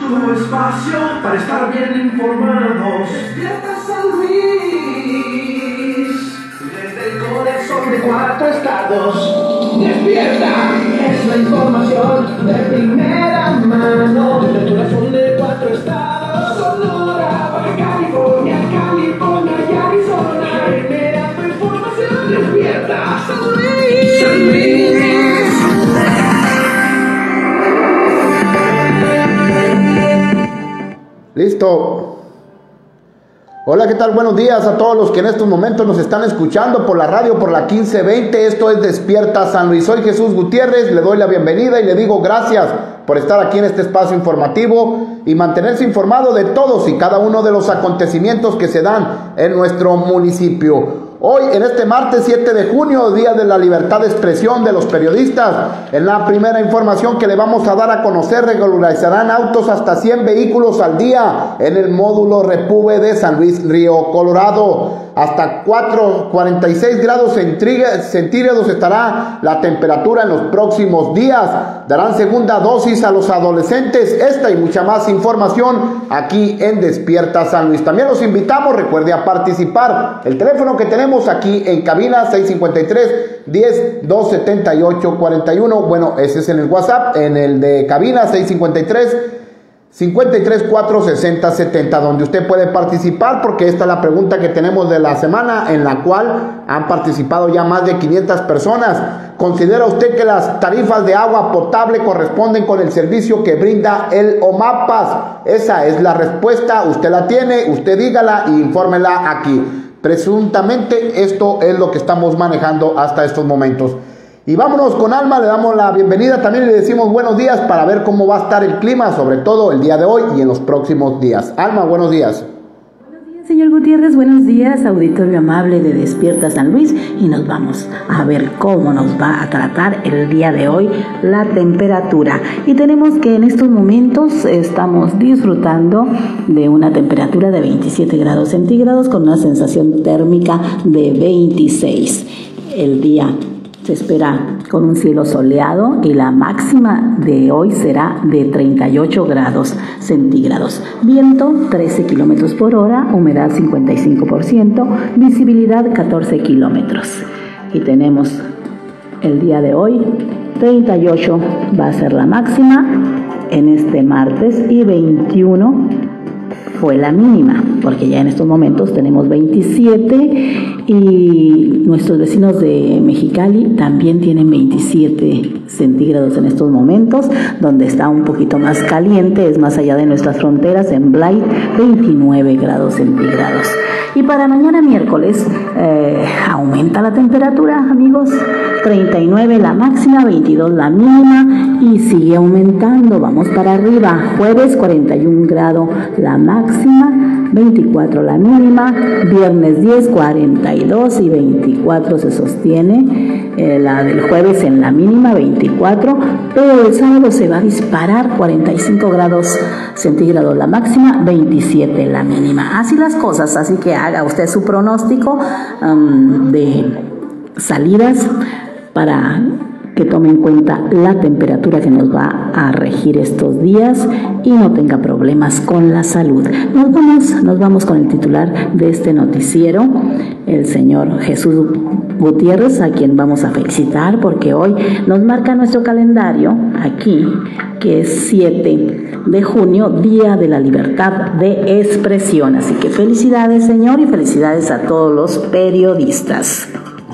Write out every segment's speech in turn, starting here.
tu espacio para estar bien informados. Despierta San Luis, desde el corazón de 4 estados. Despierta, es la información de primera mano. Desde el corazón de 4 estados. Sonora, Baja California, California y Arizona. Primera tu información. Despierta San Luis, San Luis. Listo. Hola, ¿qué tal? Buenos días a todos los que en estos momentos nos están escuchando por la radio, por la 1520. Esto es Despierta San Luis. Soy Jesús Gutiérrez, le doy la bienvenida y le digo gracias por estar aquí en este espacio informativo y mantenerse informado de todos y cada uno de los acontecimientos que se dan en nuestro municipio. Hoy, en este martes 7 de junio, Día de la Libertad de Expresión de los Periodistas, en la primera información que le vamos a dar a conocer, regularizarán autos hasta 100 vehículos al día en el módulo Repube de San Luis Río Colorado. Hasta 46 grados centígrados estará la temperatura en los próximos días. Darán segunda dosis a los adolescentes. Esta y mucha más información aquí en Despierta San Luis. También los invitamos, recuerde, a participar. El teléfono que tenemos aquí en cabina, 653-10-278-41. Bueno, ese es en el WhatsApp. En el de cabina, 653-534-6070, donde usted puede participar, porque esta es la pregunta que tenemos de la semana, en la cual han participado ya más de 500 personas. ¿Considera usted que las tarifas de agua potable corresponden con el servicio que brinda el OMAPAS? Esa es la respuesta, usted la tiene, usted dígala y infórmela aquí. Presuntamente esto es lo que estamos manejando hasta estos momentos. Y vámonos con Alma, le damos la bienvenida también y le decimos buenos días para ver cómo va a estar el clima, sobre todo el día de hoy y en los próximos días. Alma, buenos días. Buenos días, señor Gutiérrez, buenos días, auditorio amable de Despierta San Luis, y nos vamos a ver cómo nos va a tratar el día de hoy la temperatura. Y tenemos que en estos momentos estamos disfrutando de una temperatura de 27 grados centígrados con una sensación térmica de 26. El día se espera con un cielo soleado y la máxima de hoy será de 38 grados centígrados. Viento 13 kilómetros por hora, humedad 55%, visibilidad 14 kilómetros. Y tenemos el día de hoy 38 va a ser la máxima en este martes y 21 fue la mínima, porque ya en estos momentos tenemos 27 y nuestros vecinos de Mexicali también tienen 27 centígrados en estos momentos, donde está un poquito más caliente, es más allá de nuestras fronteras, en Blight 29 grados centígrados. Y para mañana miércoles aumenta la temperatura, amigos, 39 la máxima, 22 la mínima y sigue aumentando, vamos para arriba. Jueves 41 grados la máxima, 24 la mínima, viernes 10, 42 y 24 se sostiene, la del jueves en la mínima, 24, pero el sábado se va a disparar, 45 grados centígrados la máxima, 27 la mínima. Así las cosas, así que haga usted su pronóstico de salidas para que tome en cuenta la temperatura que nos va a regir estos días y no tenga problemas con la salud. Nos vamos con el titular de este noticiero, el señor Jesús Gutiérrez, a quien vamos a felicitar porque hoy nos marca nuestro calendario aquí, que es 7 de junio, Día de la Libertad de Expresión. Así que felicidades, señor, y felicidades a todos los periodistas.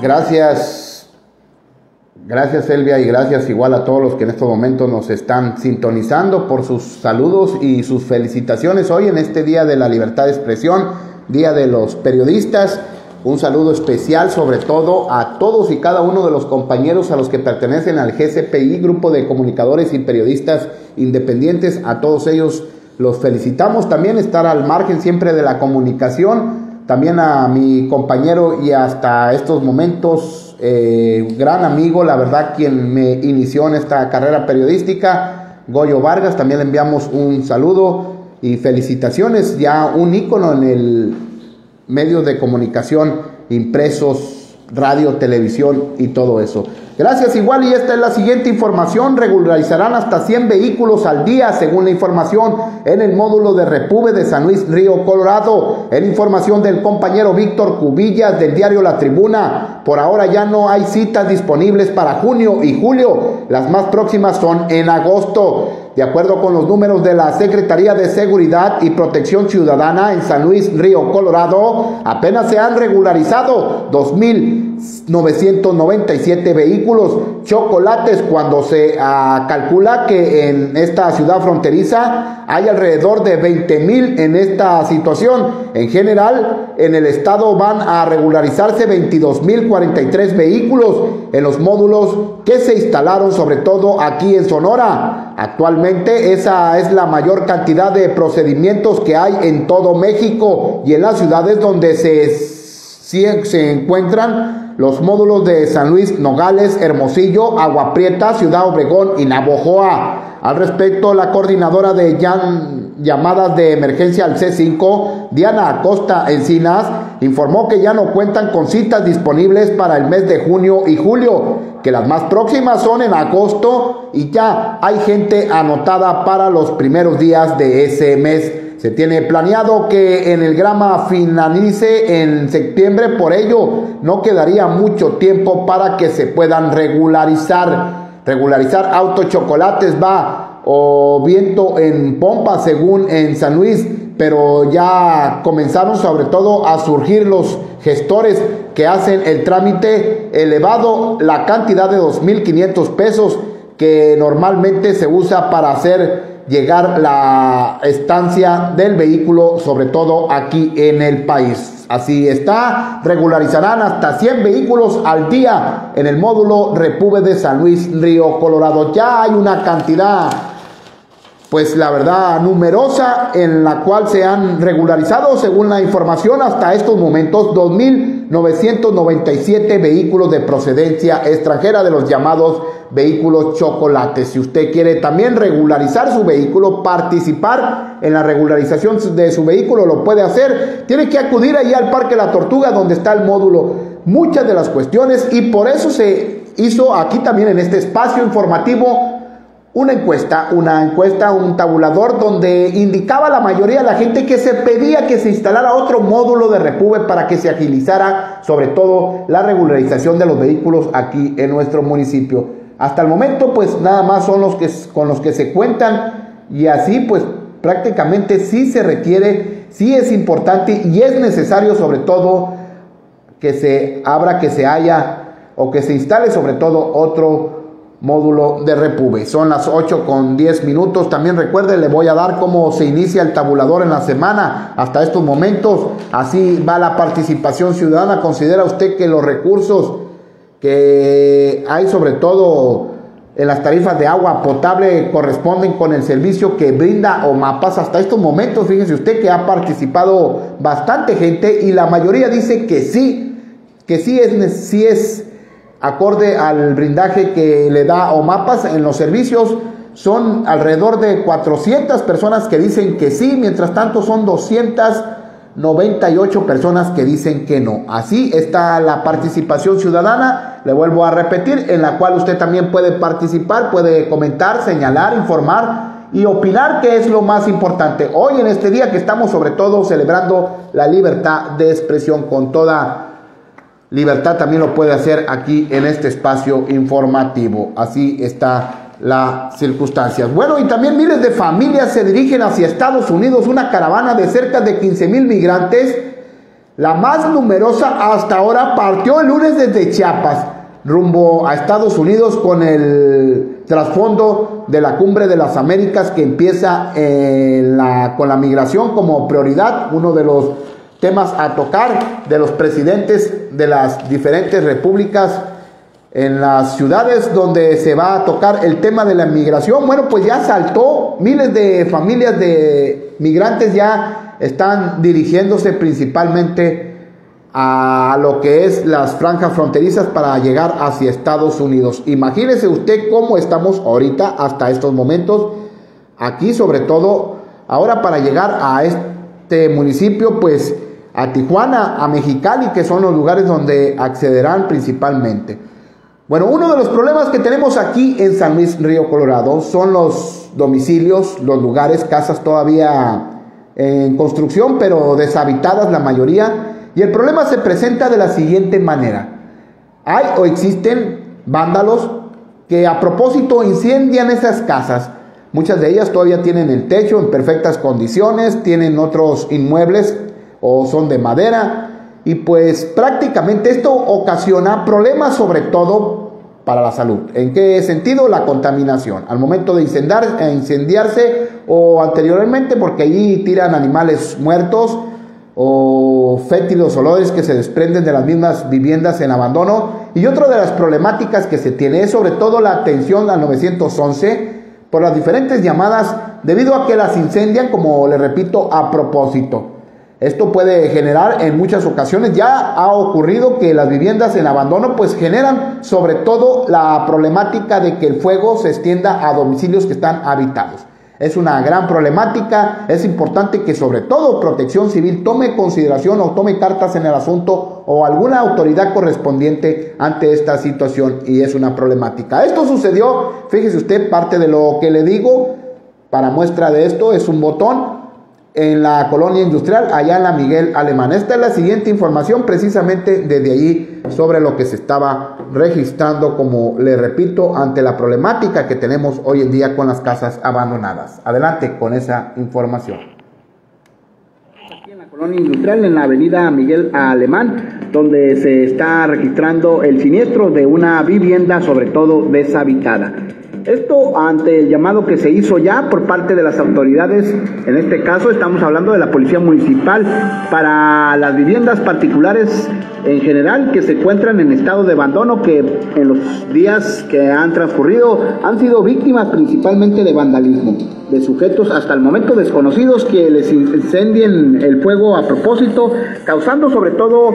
Gracias, Elvia, y gracias igual a todos los que en estos momentos nos están sintonizando por sus saludos y sus felicitaciones hoy en este Día de la Libertad de Expresión, Día de los Periodistas. Un saludo especial sobre todo a todos y cada uno de los compañeros a los que pertenecen al GCPI, Grupo de Comunicadores y Periodistas Independientes. A todos ellos los felicitamos. También estar al margen siempre de la comunicación. También a mi compañero y hasta estos momentos gran amigo, la verdad, quien me inició en esta carrera periodística, Goyo Vargas. También le enviamos un saludo y felicitaciones, ya un ícono en el medios de comunicación impresos, radio, televisión y todo eso. Gracias igual, y esta es la siguiente información. Regularizarán hasta 100 vehículos al día, según la información en el módulo de Repube de San Luis Río Colorado. En información del compañero Víctor Cubillas del diario La Tribuna, por ahora ya no hay citas disponibles para junio y julio. Las más próximas son en agosto. De acuerdo con los números de la Secretaría de Seguridad y Protección Ciudadana en San Luis Río Colorado, apenas se han regularizado 2,997 vehículos chocolates, cuando se calcula que en esta ciudad fronteriza hay alrededor de 20,000 en esta situación. En general, en el estado van a regularizarse 22,043 vehículos en los módulos que se instalaron, sobre todo aquí en Sonora. Actualmente esa es la mayor cantidad de procedimientos que hay en todo México y en las ciudades donde se encuentran los módulos de San Luis, Nogales, Hermosillo, Agua Prieta, Ciudad Obregón y Navojoa. Al respecto, la coordinadora de llamadas de emergencia al C5, Diana Acosta Encinas, informó que ya no cuentan con citas disponibles para el mes de junio y julio, que las más próximas son en agosto y ya hay gente anotada para los primeros días de ese mes. Se tiene planeado que en el Grama finalice en septiembre, por ello no quedaría mucho tiempo para que se puedan regularizar. Regularizar autos chocolates va o viento en pompa, según en San Luis, pero ya comenzaron sobre todo a surgir los gestores que hacen el trámite elevado, la cantidad de 2,500 pesos que normalmente se usa para hacer llegar la estancia del vehículo, sobre todo aquí en el país. Así está, regularizarán hasta 100 vehículos al día en el módulo Repube de San Luis Río Colorado. Ya hay una cantidad, pues la verdad, numerosa en la cual se han regularizado, según la información, hasta estos momentos 2,997 vehículos de procedencia extranjera, de los llamados vehículos chocolates. Si usted quiere también regularizar su vehículo, participar en la regularización de su vehículo, lo puede hacer. Tiene que acudir allí al Parque La Tortuga, donde está el módulo. Muchas de las cuestiones, y por eso se hizo aquí también en este espacio informativo una encuesta, un tabulador donde indicaba la mayoría de la gente que se pedía que se instalara otro módulo de Repube para que se agilizara sobre todo la regularización de los vehículos aquí en nuestro municipio. Hasta el momento pues nada más son los que con los que se cuentan, y así pues prácticamente sí se requiere, sí es importante y es necesario sobre todo que se abra, que se haya o que se instale sobre todo otro módulo de Repube. Son las 8:10. También recuerde, le voy a dar cómo se inicia el tabulador en la semana hasta estos momentos. Así va la participación ciudadana. ¿Considera usted que los recursos que hay, sobre todo en las tarifas de agua potable, corresponden con el servicio que brinda OMAPAS? Hasta estos momentos, fíjese usted que ha participado bastante gente y la mayoría dice que sí es acorde al brindaje que le da OMAPAS en los servicios. Son alrededor de 400 personas que dicen que sí, mientras tanto son 298 personas que dicen que no. Así está la participación ciudadana, le vuelvo a repetir, en la cual usted también puede participar, puede comentar, señalar, informar y opinar, que es lo más importante hoy en este día que estamos sobre todo celebrando la libertad de expresión. Con toda libertad también lo puede hacer aquí en este espacio informativo. Así está las circunstancias. Bueno, y también miles de familias se dirigen hacia Estados Unidos. Una caravana de cerca de 15,000 migrantes, la más numerosa hasta ahora, partió el lunes desde Chiapas rumbo a Estados Unidos, con el trasfondo de la Cumbre de las Américas que empieza con la migración como prioridad, uno de los temas a tocar de los presidentes de las diferentes repúblicas en las ciudades donde se va a tocar el tema de la migración. Bueno, pues ya saltó, miles de familias de migrantes ya están dirigiéndose principalmente a lo que es las franjas fronterizas para llegar hacia Estados Unidos. Imagínese usted cómo estamos ahorita hasta estos momentos aquí, sobre todo ahora para llegar a este municipio, pues a Tijuana, a Mexicali, que son los lugares donde accederán principalmente. Bueno, uno de los problemas que tenemos aquí en San Luis Río Colorado son los domicilios, los lugares, casas todavía en construcción, pero deshabitadas la mayoría. Y el problema se presenta de la siguiente manera. Hay o existen vándalos que a propósito incendian esas casas. Muchas de ellas todavía tienen el techo en perfectas condiciones, tienen otros inmuebles o son de madera. Y pues prácticamente esto ocasiona problemas sobre todo para la salud. ¿En qué sentido? La contaminación. Al momento de incendiarse o anteriormente, porque allí tiran animales muertos o fétidos olores que se desprenden de las mismas viviendas en abandono. Y otra de las problemáticas que se tiene es sobre todo la atención al 911 por las diferentes llamadas debido a que las incendian, como le repito, a propósito. Esto puede generar en muchas ocasiones, ya ha ocurrido que las viviendas en abandono pues generan sobre todo la problemática de que el fuego se extienda a domicilios que están habitados. Es una gran problemática, es importante que sobre todo Protección Civil tome consideración o tome cartas en el asunto o alguna autoridad correspondiente ante esta situación y es una problemática. Esto sucedió, fíjese usted, parte de lo que le digo, para muestra de esto es un botón en la colonia industrial, allá en la Miguel Alemán. Esta es la siguiente información precisamente desde allí sobre lo que se estaba registrando, como le repito, ante la problemática que tenemos hoy en día con las casas abandonadas. Adelante con esa información. Aquí en la colonia industrial, en la avenida Miguel Alemán, donde se está registrando el siniestro de una vivienda, sobre todo deshabitada. Esto ante el llamado que se hizo ya por parte de las autoridades, en este caso estamos hablando de la Policía Municipal, para las viviendas particulares en general que se encuentran en estado de abandono, que en los días que han transcurrido han sido víctimas principalmente de vandalismo, de sujetos hasta el momento desconocidos que les incendien el fuego a propósito, causando sobre todo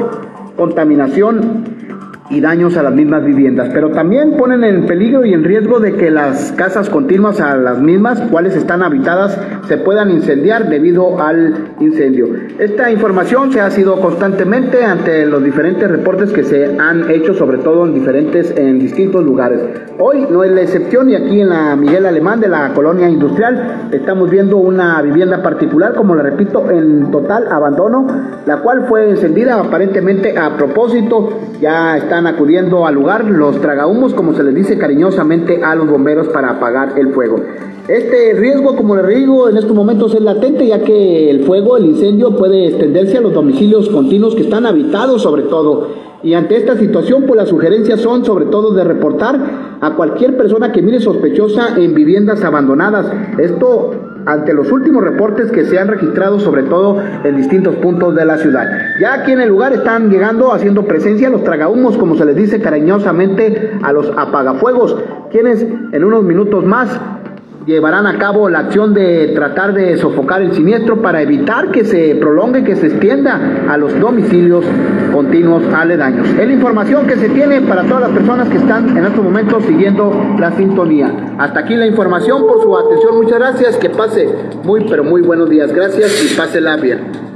contaminación y daños a las mismas viviendas, pero también ponen en peligro y en riesgo de que las casas continuas a las mismas, cuales están habitadas, se puedan incendiar debido al incendio. Esta información se ha sido constantemente ante los diferentes reportes que se han hecho, sobre todo en distintos lugares. Hoy no es la excepción y aquí en la Miguel Alemán de la colonia industrial estamos viendo una vivienda particular, como le repito, en total abandono, la cual fue encendida aparentemente a propósito. Ya están acudiendo al lugar los tragahumos, como se les dice cariñosamente a los bomberos, para apagar el fuego. Este riesgo, como les digo, en estos momentos es latente, ya que el fuego, el incendio, puede extenderse a los domicilios continuos que están habitados sobre todo. Y ante esta situación, pues las sugerencias son sobre todo de reportar a cualquier persona que mire sospechosa en viviendas abandonadas. Esto ante los últimos reportes que se han registrado, sobre todo en distintos puntos de la ciudad. Ya aquí en el lugar están llegando, haciendo presencia los tragahumos, como se les dice cariñosamente a los apagafuegos, quienes en unos minutos más llevarán a cabo la acción de tratar de sofocar el siniestro para evitar que se prolongue, que se extienda a los domicilios continuos aledaños. Es la información que se tiene para todas las personas que están en estos momentos siguiendo la sintonía. Hasta aquí la información, por su atención, muchas gracias, que pase muy pero muy buenos días, gracias y pásela bien.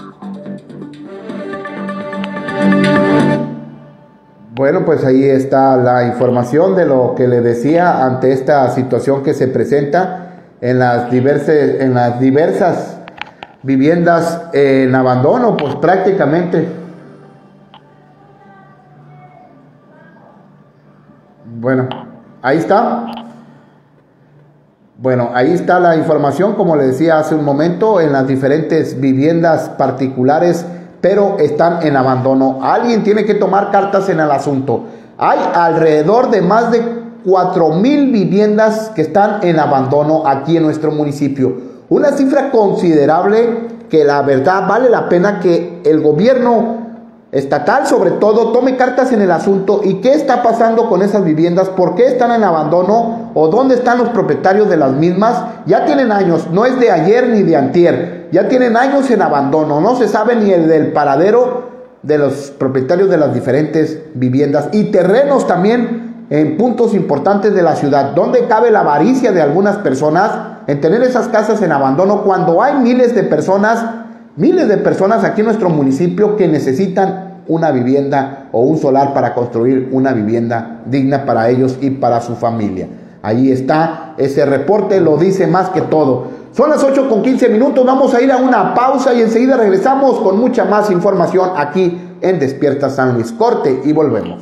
Bueno, pues ahí está la información de lo que le decía ante esta situación que se presenta en las diversas viviendas en abandono, pues prácticamente. Bueno, ahí está. Bueno, ahí está la información, como le decía hace un momento, en las diferentes viviendas particulares, pero están en abandono. Alguien tiene que tomar cartas en el asunto. Hay alrededor de más de 4,000 viviendas que están en abandono aquí en nuestro municipio. Una cifra considerable que la verdad vale la pena que el gobierno estatal sobre todo tome cartas en el asunto. ¿Y qué está pasando con esas viviendas? ¿Por qué están en abandono? ¿O dónde están los propietarios de las mismas? Ya tienen años, no es de ayer ni de antier, ya tienen años en abandono, no se sabe ni el del paradero de los propietarios de las diferentes viviendas y terrenos también en puntos importantes de la ciudad. ¿Dónde cabe la avaricia de algunas personas en tener esas casas en abandono cuando hay miles de personas aquí en nuestro municipio que necesitan una vivienda o un solar para construir una vivienda digna para ellos y para su familia. Ahí está ese reporte, lo dice más que todo. Son las 8:15, vamos a ir a una pausa y enseguida regresamos con mucha más información aquí en Despierta San Luis. Corte y volvemos.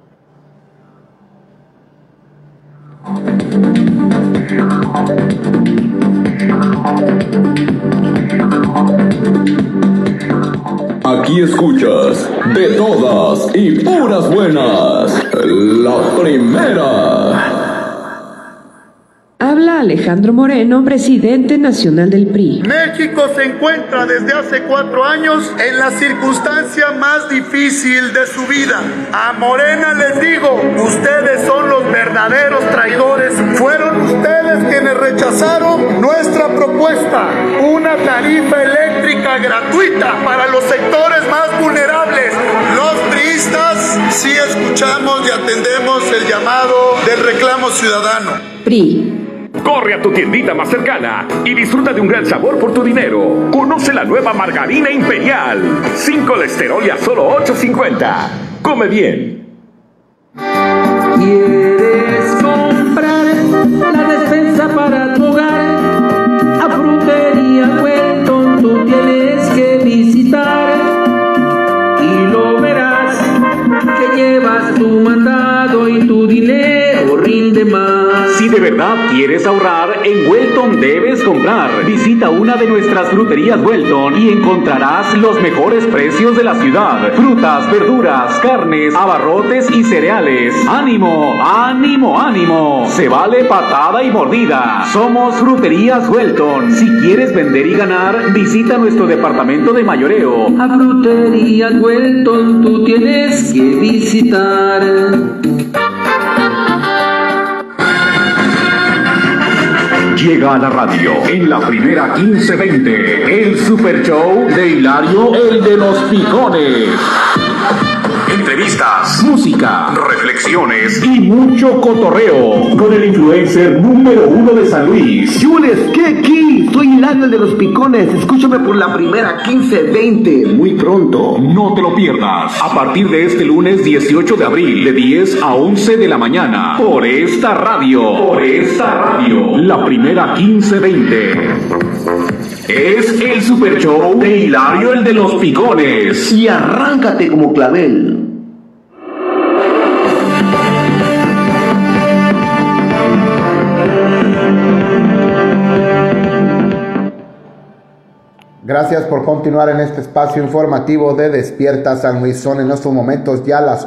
Aquí escuchas de todas y puras buenas, la primera. Habla Alejandro Moreno, presidente nacional del PRI. México se encuentra desde hace 4 años en la circunstancia más difícil de su vida. A Morena les digo, ustedes son los verdaderos traidores. Fueron ustedes quienes rechazaron nuestra propuesta, una tarifa eléctrica gratuita para los sectores más vulnerables. Los priistas sí escuchamos y atendemos el llamado del reclamo ciudadano. PRI. Corre a tu tiendita más cercana y disfruta de un gran sabor por tu dinero. Conoce la nueva margarina Imperial, sin colesterol y a solo $8.50. Come bien. ¿Quieres comprar la despensa para tu hogar? A Frutería Wellton tú tienes que visitar y lo verás que llevas tu mandado y tu dinero rinde más. Si de verdad quieres ahorrar, en Wellton debes comprar. Visita una de nuestras fruterías Wellton y encontrarás los mejores precios de la ciudad. Frutas, verduras, carnes, abarrotes y cereales. ¡Ánimo, ánimo, ánimo! Se vale patada y mordida. Somos Fruterías Wellton. Si quieres vender y ganar, visita nuestro departamento de mayoreo. A Fruterías Wellton tú tienes que visitar. Llega a la radio en la primera 1520, el Super Show de Hilario el de los Picones. Entrevistas, música, reflexiones y mucho cotorreo con el influencer número 1 de San Luis. Chules, ¿qué aquí? Soy Hilario el de los Picones. Escúchame por la primera 1520, muy pronto. No te lo pierdas. A partir de este lunes 18 de abril, de 10 a 11 de la mañana, por esta radio, la primera 1520. Es el Super Show de Hilario el de los Picones. Y arráncate como clavel. Gracias por continuar en este espacio informativo de Despierta San Luis. Son en estos momentos ya las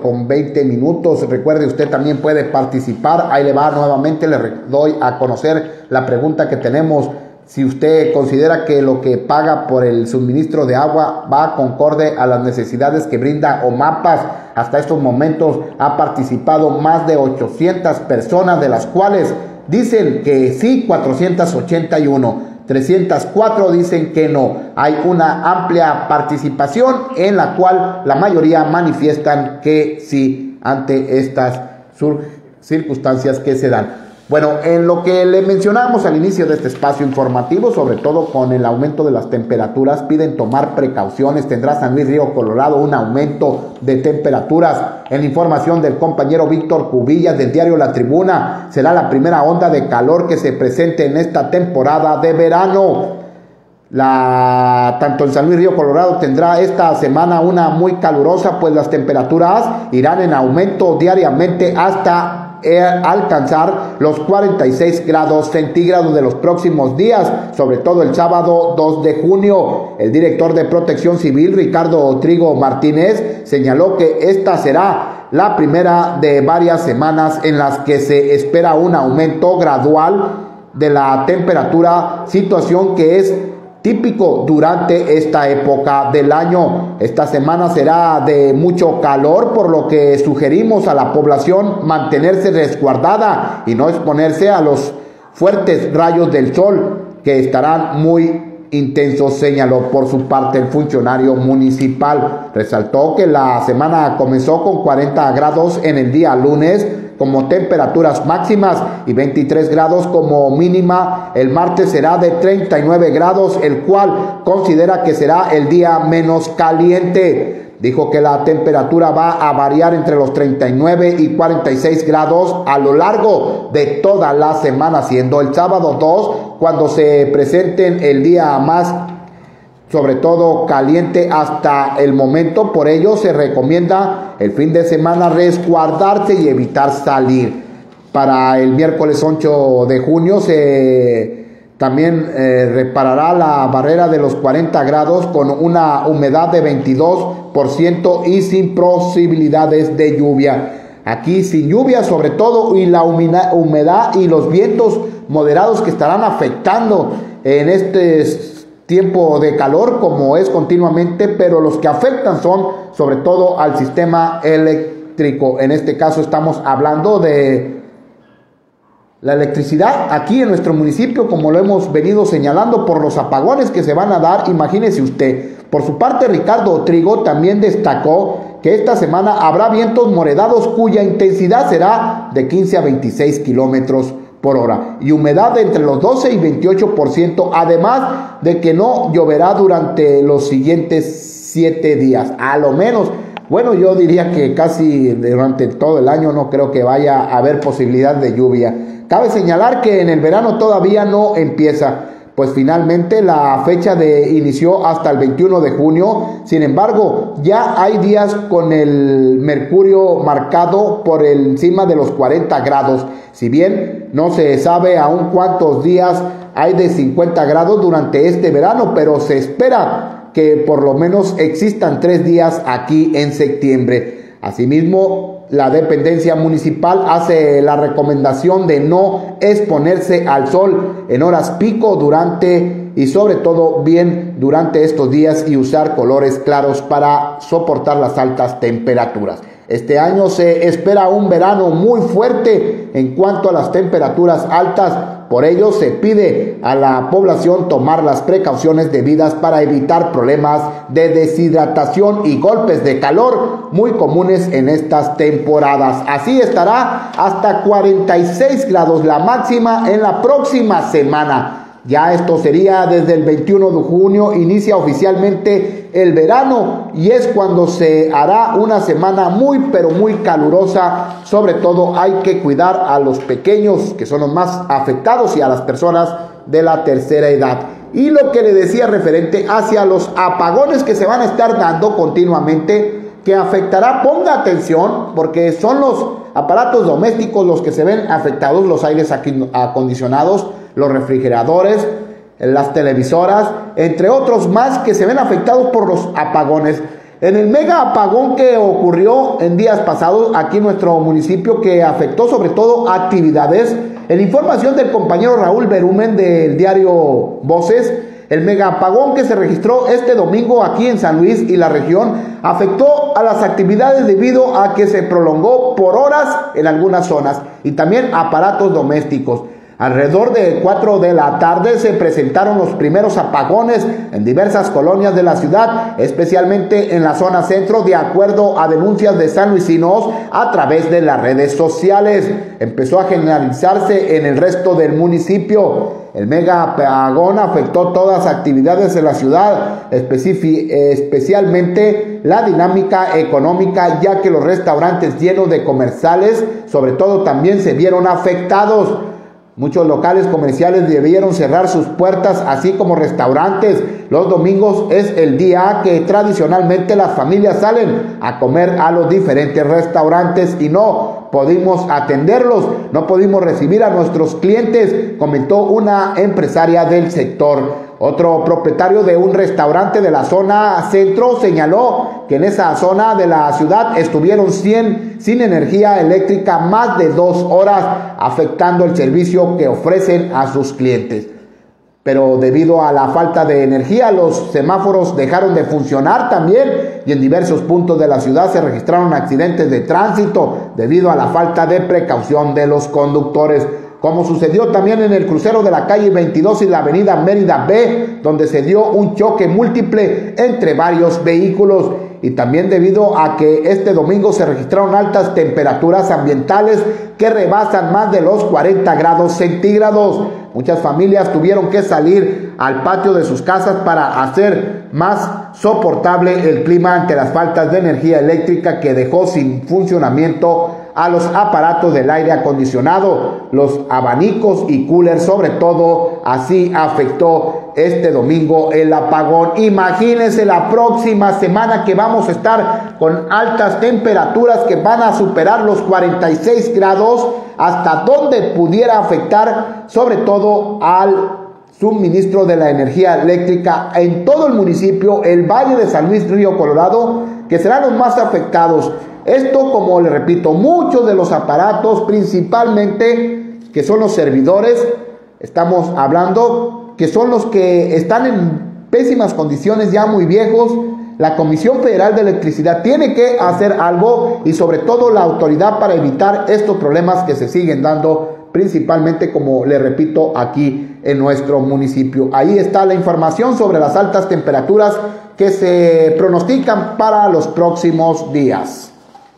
8:20. Recuerde, usted también puede participar. Ahí le va nuevamente, le doy a conocer la pregunta que tenemos. Si usted considera que lo que paga por el suministro de agua va concorde a las necesidades que brinda OMAPAS, hasta estos momentos ha participado más de 800 personas, de las cuales dicen que sí, 481. 304 dicen que no. Hay una amplia participación en la cual la mayoría manifiestan que sí ante estas circunstancias que se dan. Bueno, en lo que le mencionamos al inicio de este espacio informativo, sobre todo con el aumento de las temperaturas, piden tomar precauciones. Tendrá San Luis Río Colorado un aumento de temperaturas. En la información del compañero Víctor Cubillas del diario La Tribuna, será la primera onda de calor que se presente en esta temporada de verano. Tanto en San Luis Río Colorado tendrá esta semana una muy calurosa, pues las temperaturas irán en aumento diariamente hasta alcanzar los 46 grados centígrados de los próximos días, sobre todo el sábado 2 de junio. El director de Protección Civil, Ricardo Trigo Martínez, señaló que esta será la primera de varias semanas en las que se espera un aumento gradual de la temperatura, situación que es típico durante esta época del año. Esta semana será de mucho calor, por lo que sugerimos a la población mantenerse resguardada y no exponerse a los fuertes rayos del sol, que estarán muy intensos, señaló por su parte el funcionario municipal. Resaltó que la semana comenzó con 40 grados en el día lunes como temperaturas máximas y 23 grados como mínima. El martes será de 39 grados, el cual considera que será el día menos caliente. Dijo que la temperatura va a variar entre los 39 y 46 grados a lo largo de toda la semana, siendo el sábado 2 cuando se presenten el día más, sobre todo caliente hasta el momento. Por ello se recomienda el fin de semana resguardarse y evitar salir. Para el miércoles 8 de junio se también reparará la barrera de los 40 grados con una humedad de 22% y sin posibilidades de lluvia. Aquí sin lluvia sobre todo, y la humedad y los vientos moderados que estarán afectando en este tiempo de calor como es continuamente, pero los que afectan son sobre todo al sistema eléctrico. En este caso estamos hablando de la electricidad aquí en nuestro municipio, como lo hemos venido señalando por los apagones que se van a dar, imagínese usted. Por su parte, Ricardo Trigo también destacó que esta semana habrá vientos moderados cuya intensidad será de 15 a 26 kilómetros por hora y humedad de entre los 12 y 28%, además de que no lloverá durante los siguientes 7 días, a lo menos. Bueno, yo diría que casi durante todo el año no creo que vaya a haber posibilidad de lluvia. Cabe señalar que en el verano todavía no empieza, pues finalmente la fecha inició hasta el 21 de junio. Sin embargo, ya hay días con el mercurio marcado por encima de los 40 grados. Si bien no se sabe aún cuántos días hay de 50 grados durante este verano, pero se espera que por lo menos existan 3 días aquí en septiembre. Asimismo, la dependencia municipal hace la recomendación de no exponerse al sol en horas pico durante y sobre todo bien durante estos días y usar colores claros para soportar las altas temperaturas. Este año se espera un verano muy fuerte en cuanto a las temperaturas altas. Por ello se pide a la población tomar las precauciones debidas para evitar problemas de deshidratación y golpes de calor muy comunes en estas temporadas. Así estará hasta 46 grados la máxima en la próxima semana. Ya esto sería desde el 21 de junio, inicia oficialmente el verano y es cuando se hará una semana muy pero muy calurosa. Sobre todo hay que cuidar a los pequeños, que son los más afectados, y a las personas de la tercera edad. Y lo que le decía referente hacia los apagones que se van a estar dando continuamente, que afectará, ponga atención, porque son los aparatos domésticos los que se ven afectados, los aires acondicionados, los refrigeradores, las televisoras, entre otros más que se ven afectados por los apagones. En el mega apagón que ocurrió en días pasados aquí en nuestro municipio, que afectó sobre todo actividades, en información del compañero Raúl Berumen del diario Voces, el mega apagón que se registró este domingo aquí en San Luis y la región afectó a las actividades debido a que se prolongó por horas en algunas zonas y también aparatos domésticos. Alrededor de 4 de la tarde se presentaron los primeros apagones en diversas colonias de la ciudad, especialmente en la zona centro, de acuerdo a denuncias de sanluisinos a través de las redes sociales. Empezó a generalizarse en el resto del municipio. El mega apagón afectó todas las actividades de la ciudad, especialmente la dinámica económica, ya que los restaurantes llenos de comensales, sobre todo, también se vieron afectados. Muchos locales comerciales debieron cerrar sus puertas, así como restaurantes. Los domingos es el día que tradicionalmente las familias salen a comer a los diferentes restaurantes y no pudimos atenderlos, no pudimos recibir a nuestros clientes, comentó una empresaria del sector. Otro propietario de un restaurante de la zona centro señaló que en esa zona de la ciudad estuvieron sin energía eléctrica más de 2 horas, afectando el servicio que ofrecen a sus clientes. Pero debido a la falta de energía, los semáforos dejaron de funcionar también y en diversos puntos de la ciudad se registraron accidentes de tránsito debido a la falta de precaución de los conductores. como sucedió también en el crucero de la calle 22 y la avenida Mérida B, donde se dio un choque múltiple entre varios vehículos. Y también debido a que este domingo se registraron altas temperaturas ambientales que rebasan más de los 40 grados centígrados. Muchas familias tuvieron que salir al patio de sus casas para hacer más soportable el clima ante las faltas de energía eléctrica que dejó sin funcionamiento a los aparatos del aire acondicionado, los abanicos y coolers, sobre todo. Así afectó este domingo el apagón. Imagínense la próxima semana que vamos a estar con altas temperaturas que van a superar los 46 grados, hasta donde pudiera afectar sobre todo al suministro de la energía eléctrica en todo el municipio, el Valle de San Luis Río Colorado, que serán los más afectados. Esto, como le repito, muchos de los aparatos, principalmente que son los servidores, estamos hablando que son los que están en pésimas condiciones, ya muy viejos. La Comisión Federal de Electricidad tiene que hacer algo, y sobre todo la autoridad, para evitar estos problemas que se siguen dando, principalmente, como le repito, aquí en nuestro municipio. Ahí está la información sobre las altas temperaturas que se pronostican para los próximos días.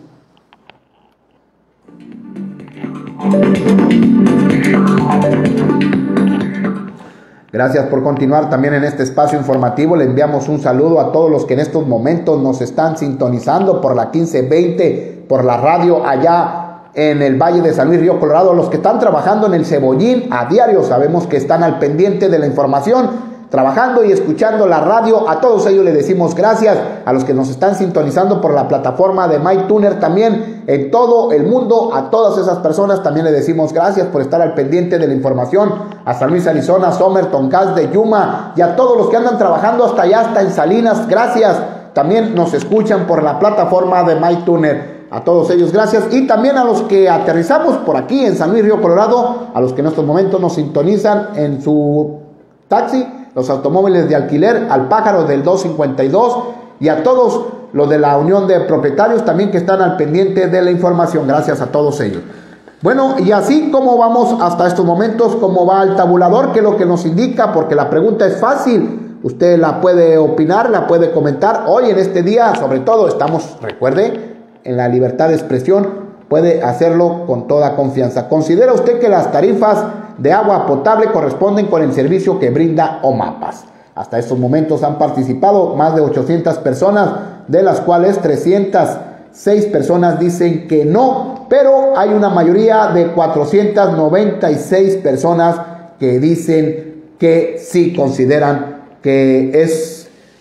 Gracias por continuar también en este espacio informativo. Le enviamos un saludo a todos los que en estos momentos nos están sintonizando por la 1520, por la radio allá en el Valle de San Luis Río Colorado, los que están trabajando en el Cebollín a diario, sabemos que están al pendiente de la información, trabajando y escuchando la radio. A todos ellos les decimos gracias. A los que nos están sintonizando por la plataforma de MyTuner también en todo el mundo, a todas esas personas también les decimos gracias por estar al pendiente de la información. A San Luis, Arizona, Somerton, Gas de Yuma, y a todos los que andan trabajando hasta allá, hasta en Salinas, gracias. También nos escuchan por la plataforma de MyTuner. A todos ellos gracias, y también a los que aterrizamos por aquí en San Luis Río Colorado, a los que en estos momentos nos sintonizan en su taxi, los automóviles de alquiler, al Pájaro del 252, y a todos los de la Unión de Propietarios también que están al pendiente de la información. Gracias a todos ellos. Bueno, y así como vamos hasta estos momentos, cómo va el tabulador, que es lo que nos indica, porque la pregunta es fácil, usted la puede opinar, la puede comentar. Hoy en este día, sobre todo, estamos, recuerde, en la libertad de expresión, puede hacerlo con toda confianza. ¿Considera usted que las tarifas de agua potable corresponden con el servicio que brinda OMAPAS? Hasta estos momentos han participado más de 800 personas, de las cuales 306 personas dicen que no, pero hay una mayoría de 496 personas que dicen que sí consideran que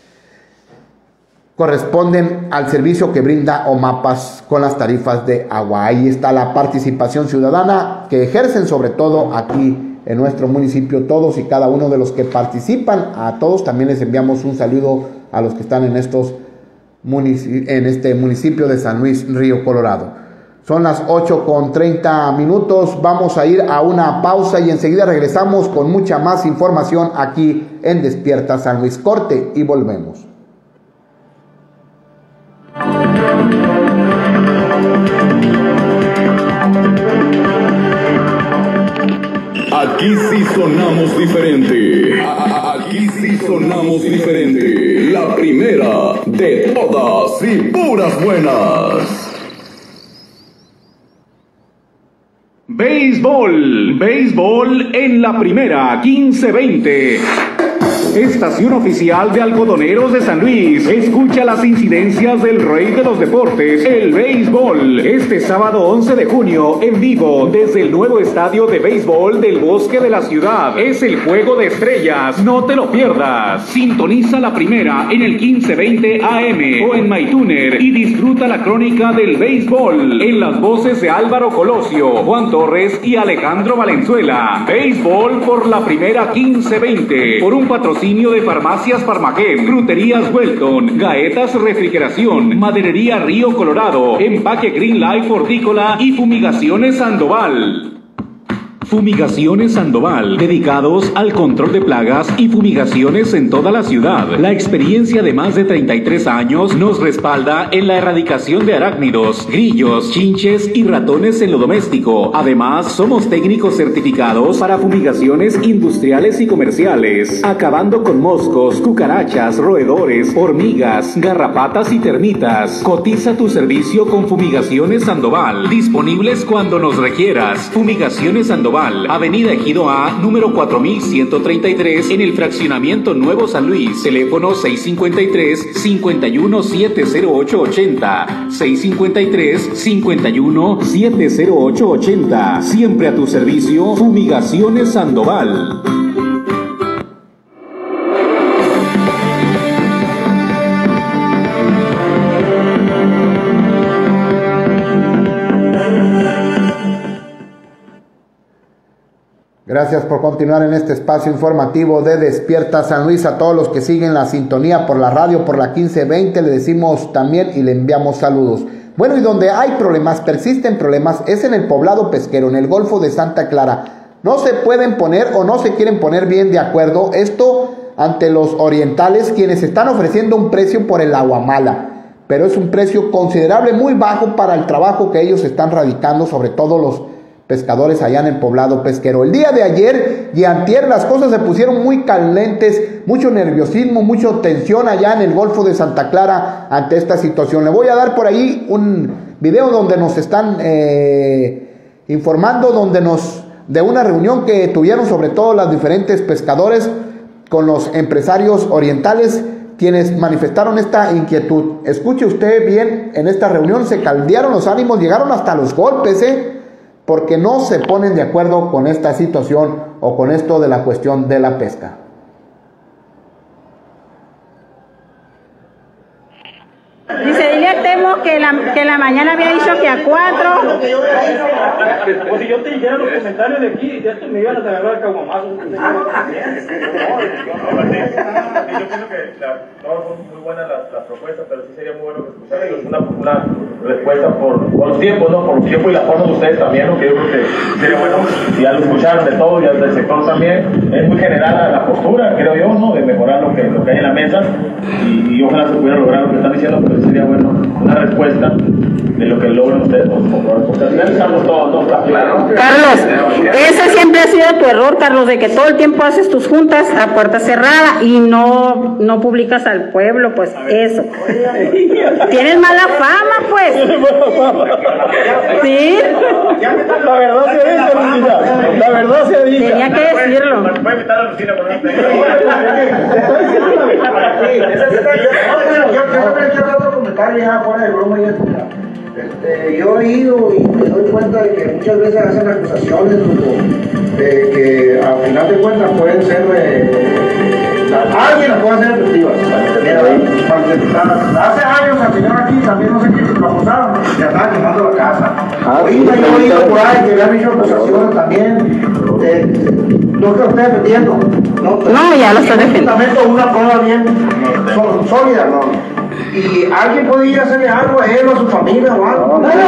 corresponden al servicio que brinda OMAPAS con las tarifas de agua. Ahí está la participación ciudadana que ejercen sobre todo aquí en nuestro municipio, todos y cada uno de los que participan. A todos también les enviamos un saludo a los que están en este municipio de San Luis Río Colorado. Son las 8:30. Vamos a ir a una pausa y enseguida regresamos con mucha más información aquí en Despierta San Luis. Corte y volvemos. Aquí sí sonamos diferente. Aquí sí sonamos diferente. La primera de todas y puras buenas. Béisbol en la primera 1520. Estación oficial de Algodoneros de San Luis. Escucha las incidencias del rey de los deportes, el béisbol. Este sábado 11 de junio, en vivo, desde el nuevo estadio de béisbol del Bosque de la Ciudad. Es el Juego de Estrellas. No te lo pierdas. Sintoniza la primera en el 1520 AM o en MyTuner y disfruta la crónica del béisbol en las voces de Álvaro Colosio, Juan Torres y Alejandro Valenzuela. Béisbol por la primera 1520. Por un patrocinio de Farmacias Farmagem, Fruterías Welton, Gaetas Refrigeración, Maderería Río Colorado, Empaque Green Life Hortícola y Fumigaciones Sandoval. Fumigaciones Sandoval, dedicados al control de plagas y fumigaciones en toda la ciudad. La experiencia de más de 33 años nos respalda en la erradicación de arácnidos, grillos, chinches y ratones en lo doméstico. Además, somos técnicos certificados para fumigaciones industriales y comerciales, acabando con moscos, cucarachas, roedores, hormigas, garrapatas y termitas. Cotiza tu servicio con Fumigaciones Sandoval, disponibles cuando nos requieras. Fumigaciones Sandoval, Avenida Ejido A, número 4133, en el fraccionamiento Nuevo San Luis. Teléfono 653-51-70880. 653-51-70880. Siempre a tu servicio, Fumigaciones Sandoval. Gracias por continuar en este espacio informativo de Despierta San Luis. A todos los que siguen la sintonía por la radio, por la 1520, le decimos también y le enviamos saludos. Bueno, y donde hay problemas, persisten problemas, es en el poblado pesquero, en el Golfo de Santa Clara. No se pueden poner o no se quieren poner bien de acuerdo, esto ante los orientales, quienes están ofreciendo un precio por el aguamala, pero es un precio considerable, muy bajo para el trabajo que ellos están radicando, sobre todo los pescadores allá en el poblado pesquero. El día de ayer y antier las cosas se pusieron muy calientes, mucho nerviosismo, mucha tensión allá en el Golfo de Santa Clara ante esta situación. Le voy a dar por ahí un video donde nos están informando, de una reunión que tuvieron sobre todo los diferentes pescadores con los empresarios orientales, quienes manifestaron esta inquietud. Escuche usted bien, en esta reunión se caldearon los ánimos, llegaron hasta los golpes, porque no se ponen de acuerdo con esta situación o con esto de la cuestión de la pesca. Dice, dile a Temo que la mañana había dicho que a 4. Pues si yo te dijera los comentarios de aquí, ya me iban a agarrar el caguamazo. Yo pienso que todas son muy buenas las propuestas, pero sí sería muy bueno que escucharan una respuesta por los tiempos, ¿no? Por el tiempo y la forma de ustedes también, ¿no? Que yo creo que sería bueno, si ya lo escucharon de todo, ya del sector también. Es muy general la postura, creo yo, ¿no? De mejorar lo que hay en la mesa y ojalá se pudiera lograr lo que están diciendo, pero sería bueno una respuesta de lo que logran ustedes, porque al final estamos todos, ¿no? Claro. Carlos, ese siempre ha sido tu error, Carlos, de que todo el tiempo haces tus juntas a puerta cerrada y no publicas al pueblo, pues eso. Tienes mala fama, pues. Sí. La verdad se dice, Lucina. La verdad se dice. Tenía que decirlo. Voy a invitar a Lucina por una Yo quiero otro comentario ya fuera de broma y esto. Yo he oído y me doy cuenta de que muchas veces hacen acusaciones de que al final de cuentas pueden ser alguien las puede hacer efectivas. Hace años al señor aquí también no sé quién lo acusaron, le estaban quemando la casa. Ahorita yo he oído por ahí que le han hecho acusaciones también. No que lo esté defendiendo. No, ya lo está defendiendo. Una prueba bien sólida, ¿no? Y alguien puede ir a hacerle algo a él o a su familia o algo. No.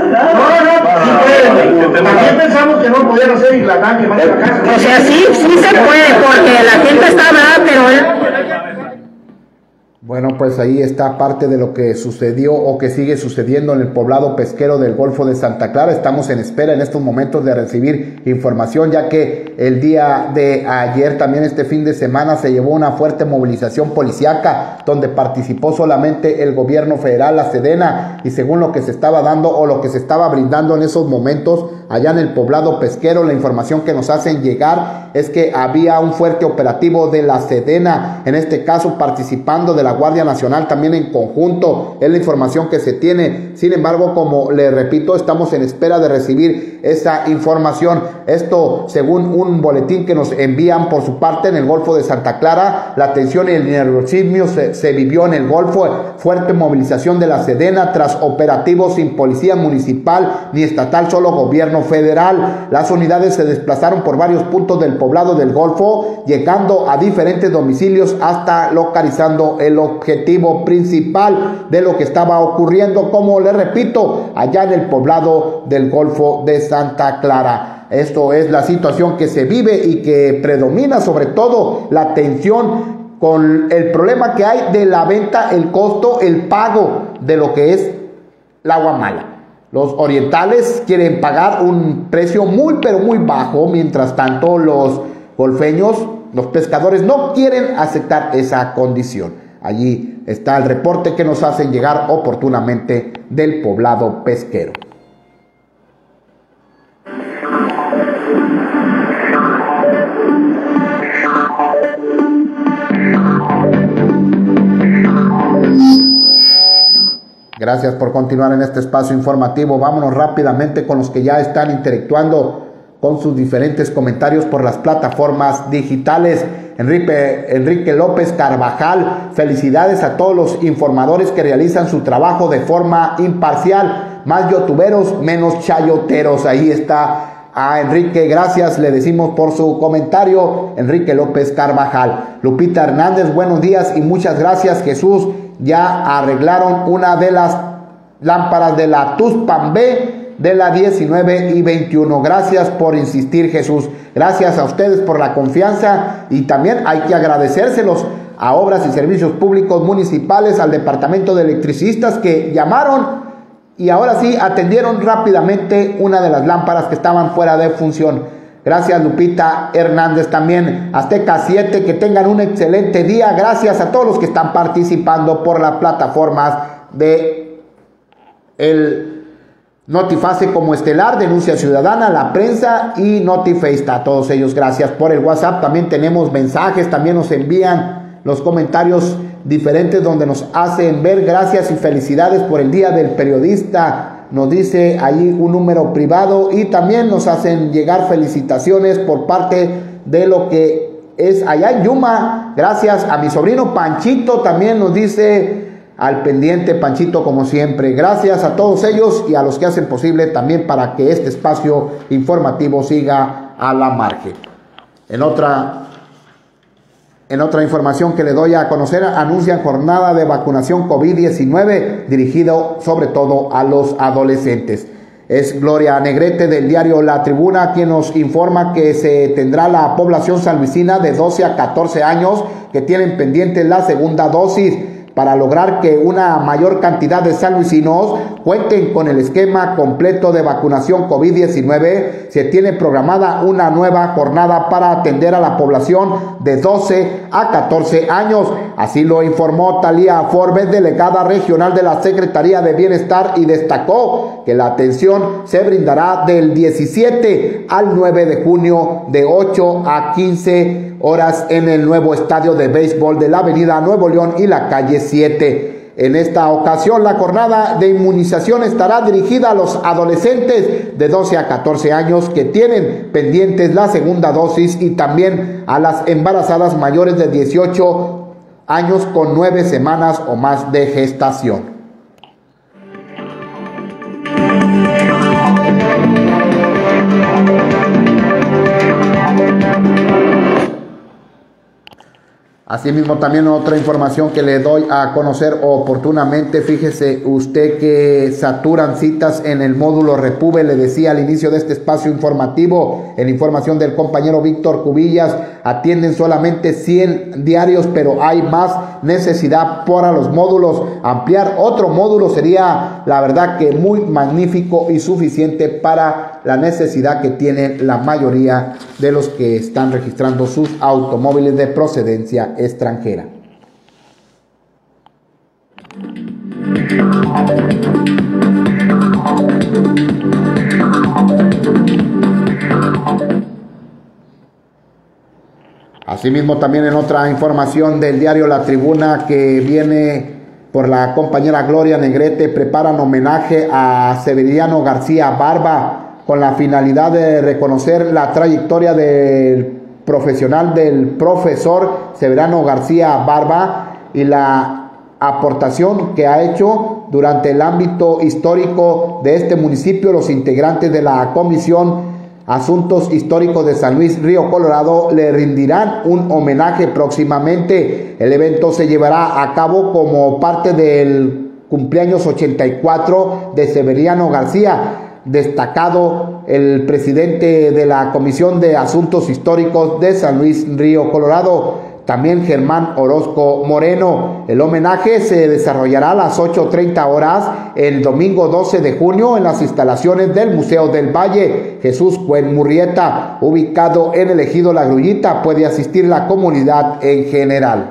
También pensamos que no podían hacer y la están quemando la casa. O sea, sí se puede, porque la gente está brava, pero él... Bueno, pues ahí está parte de lo que sucedió o que sigue sucediendo en el poblado pesquero del Golfo de Santa Clara. Estamos en espera en estos momentos de recibir información, ya que el día de ayer, también este fin de semana, se llevó una fuerte movilización policíaca donde participó solamente el gobierno federal, la Sedena, y según lo que se estaba dando o lo que se estaba brindando en esos momentos allá en el poblado pesquero, la información que nos hacen llegar es que había un fuerte operativo de la Sedena, en este caso participando de la Guardia Nacional también en conjunto, es la información que se tiene. Sin embargo, como le repito, estamos en espera de recibir esa información. Esto según un boletín que nos envían por su parte en el Golfo de Santa Clara. La tensión y el nerviosismo se vivió en el Golfo, fuerte movilización de la Sedena tras operativos sin policía municipal ni estatal, solo gobierno federal. Las unidades se desplazaron por varios puntos del poblado del Golfo, llegando a diferentes domicilios hasta localizando el objetivo principal de lo que estaba ocurriendo, como le repito, allá en el poblado del Golfo de Santa Clara. Esto es la situación que se vive y que predomina sobre todo la tensión con el problema que hay de la venta, el costo, el pago de lo que es el agua mala. Los orientales quieren pagar un precio muy pero muy bajo, mientras tanto los golfeños, los pescadores no quieren aceptar esa condición. Allí está el reporte que nos hacen llegar oportunamente del poblado pesquero. Gracias por continuar en este espacio informativo. Vámonos rápidamente con los que ya están interactuando con sus diferentes comentarios por las plataformas digitales. Enrique López Carvajal, felicidades a todos los informadores que realizan su trabajo de forma imparcial. Más youtuberos, menos chayoteros. Ahí está a Enrique, gracias, le decimos por su comentario, Enrique López Carvajal. Lupita Hernández, buenos días y muchas gracias, Jesús. Ya arreglaron una de las lámparas de la Tuspan B de la 19 y 21. Gracias por insistir, Jesús. Gracias a ustedes por la confianza y también hay que agradecérselos a Obras y Servicios Públicos Municipales, al Departamento de Electricistas que llamaron y ahora sí atendieron rápidamente una de las lámparas que estaban fuera de función. Gracias, Lupita Hernández. También Azteca 7, que tengan un excelente día. Gracias a todos los que están participando por las plataformas de el Notiface como Estelar, Denuncia Ciudadana, La Prensa y Notiface. A todos ellos, gracias por el WhatsApp. También tenemos mensajes, también nos envían los comentarios diferentes donde nos hacen ver. Gracias y felicidades por el Día del Periodista. Nos dice ahí un número privado y también nos hacen llegar felicitaciones por parte de lo que es allá en Yuma. Gracias a mi sobrino Panchito, también nos dice al pendiente Panchito como siempre. Gracias a todos ellos y a los que hacen posible también para que este espacio informativo siga a la margen. En otra información que le doy a conocer, anuncian jornada de vacunación COVID-19 dirigido sobre todo a los adolescentes. Es Gloria Negrete del diario La Tribuna quien nos informa que se tendrá la población sanluisina de 12 a 14 años que tienen pendiente la segunda dosis. Para lograr que una mayor cantidad de sanluisinos cuenten con el esquema completo de vacunación COVID-19, se tiene programada una nueva jornada para atender a la población de 12 a 14 años. Así lo informó Talía Forbes, delegada regional de la Secretaría de Bienestar, y destacó que la atención se brindará del 17 al 9 de junio de 8 a 15 horas en el nuevo estadio de béisbol de la avenida Nuevo León y la calle 7. En esta ocasión la jornada de inmunización estará dirigida a los adolescentes de 12 a 14 años que tienen pendientes la segunda dosis y también a las embarazadas mayores de 18 años con 9 semanas o más de gestación. Asimismo, también otra información que le doy a conocer oportunamente, fíjese usted que saturan citas en el módulo Repube. Le decía al inicio de este espacio informativo, en información del compañero Víctor Cubillas, atienden solamente 100 diarios, pero hay más necesidad para los módulos. Ampliar otro módulo sería, la verdad, que muy magnífico y suficiente para la necesidad que tienen la mayoría de los que están registrando sus automóviles de procedencia extranjera. Asimismo, también en otra información del diario La Tribuna que viene por la compañera Gloria Negrete, preparan homenaje a Severiano García Barba con la finalidad de reconocer la trayectoria del profesional del profesor Severiano García Barba y la aportación que ha hecho durante el ámbito histórico de este municipio. Los integrantes de la Comisión Asuntos Históricos de San Luis Río Colorado le rendirán un homenaje próximamente. El evento se llevará a cabo como parte del cumpleaños 84 de Severiano García. destacado el presidente de la Comisión de Asuntos Históricos de San Luis Río Colorado, también Germán Orozco Moreno. El homenaje se desarrollará a las 8:30 horas el domingo 12 de junio en las instalaciones del Museo del Valle Jesús Cuen Murrieta, ubicado en el ejido La Grullita. Puede asistir la comunidad en general.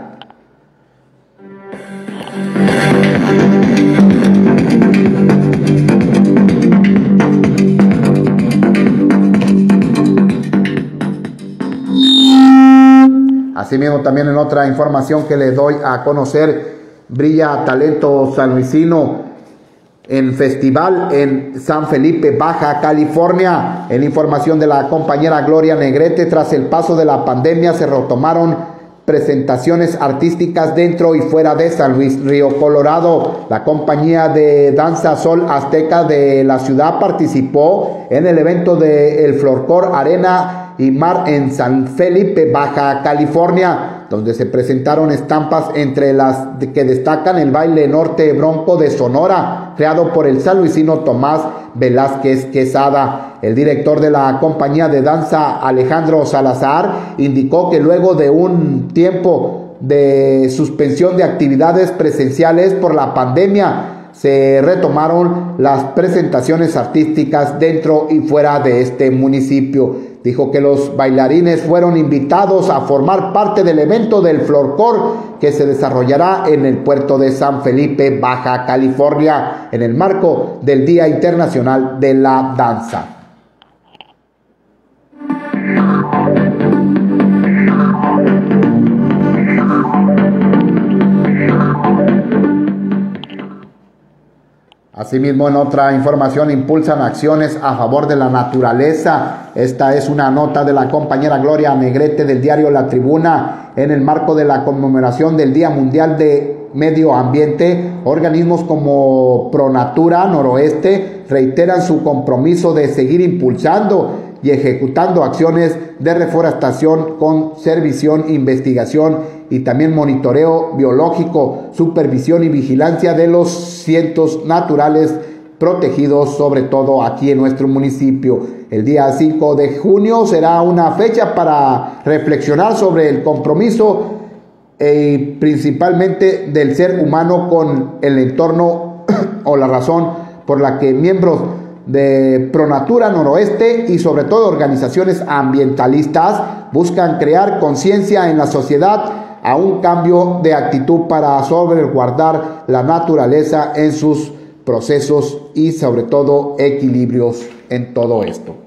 Asimismo, también en otra información que les doy a conocer, brilla talento sanluisino en festival en San Felipe, Baja California. En información de la compañera Gloria Negrete, tras el paso de la pandemia se retomaron presentaciones artísticas dentro y fuera de San Luis Río Colorado. La compañía de danza Sol Azteca de la ciudad participó en el evento de el Florcor Arena y Mar en San Felipe, Baja California, donde se presentaron estampas entre las que destacan el baile norte bronco de Sonora, creado por el sanluisino Tomás Velázquez Quesada. El director de la compañía de danza, Alejandro Salazar, indicó que luego de un tiempo de suspensión de actividades presenciales por la pandemia, se retomaron las presentaciones artísticas dentro y fuera de este municipio. Dijo que los bailarines fueron invitados a formar parte del evento del Florcor que se desarrollará en el puerto de San Felipe, Baja California, en el marco del Día Internacional de la Danza. Asimismo, en otra información, impulsan acciones a favor de la naturaleza. Esta es una nota de la compañera Gloria Negrete del diario La Tribuna. En el marco de la conmemoración del Día Mundial de Medio Ambiente, organismos como Pronatura Noroeste reiteran su compromiso de seguir impulsando y ejecutando acciones de reforestación, conservación, investigación y también monitoreo biológico, supervisión y vigilancia de los cientos naturales protegidos, sobre todo aquí en nuestro municipio. El día 5 de junio será una fecha para reflexionar sobre el compromiso principalmente del ser humano con el entorno o la razón por la que miembros de Pronatura Noroeste y sobre todo organizaciones ambientalistas buscan crear conciencia en la sociedad a un cambio de actitud para salvaguardar la naturaleza en sus procesos y sobre todo equilibrios en todo esto.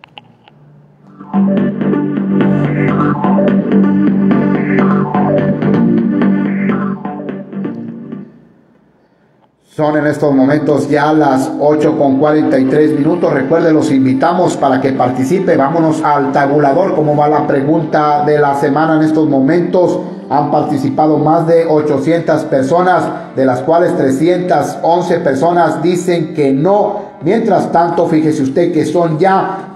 Son en estos momentos ya las 8:43. Recuerden, los invitamos para que participe. Vámonos al tabulador. ¿Cómo va la pregunta de la semana en estos momentos? Han participado más de 800 personas, de las cuales 311 personas dicen que no. Mientras tanto, fíjese usted que son ya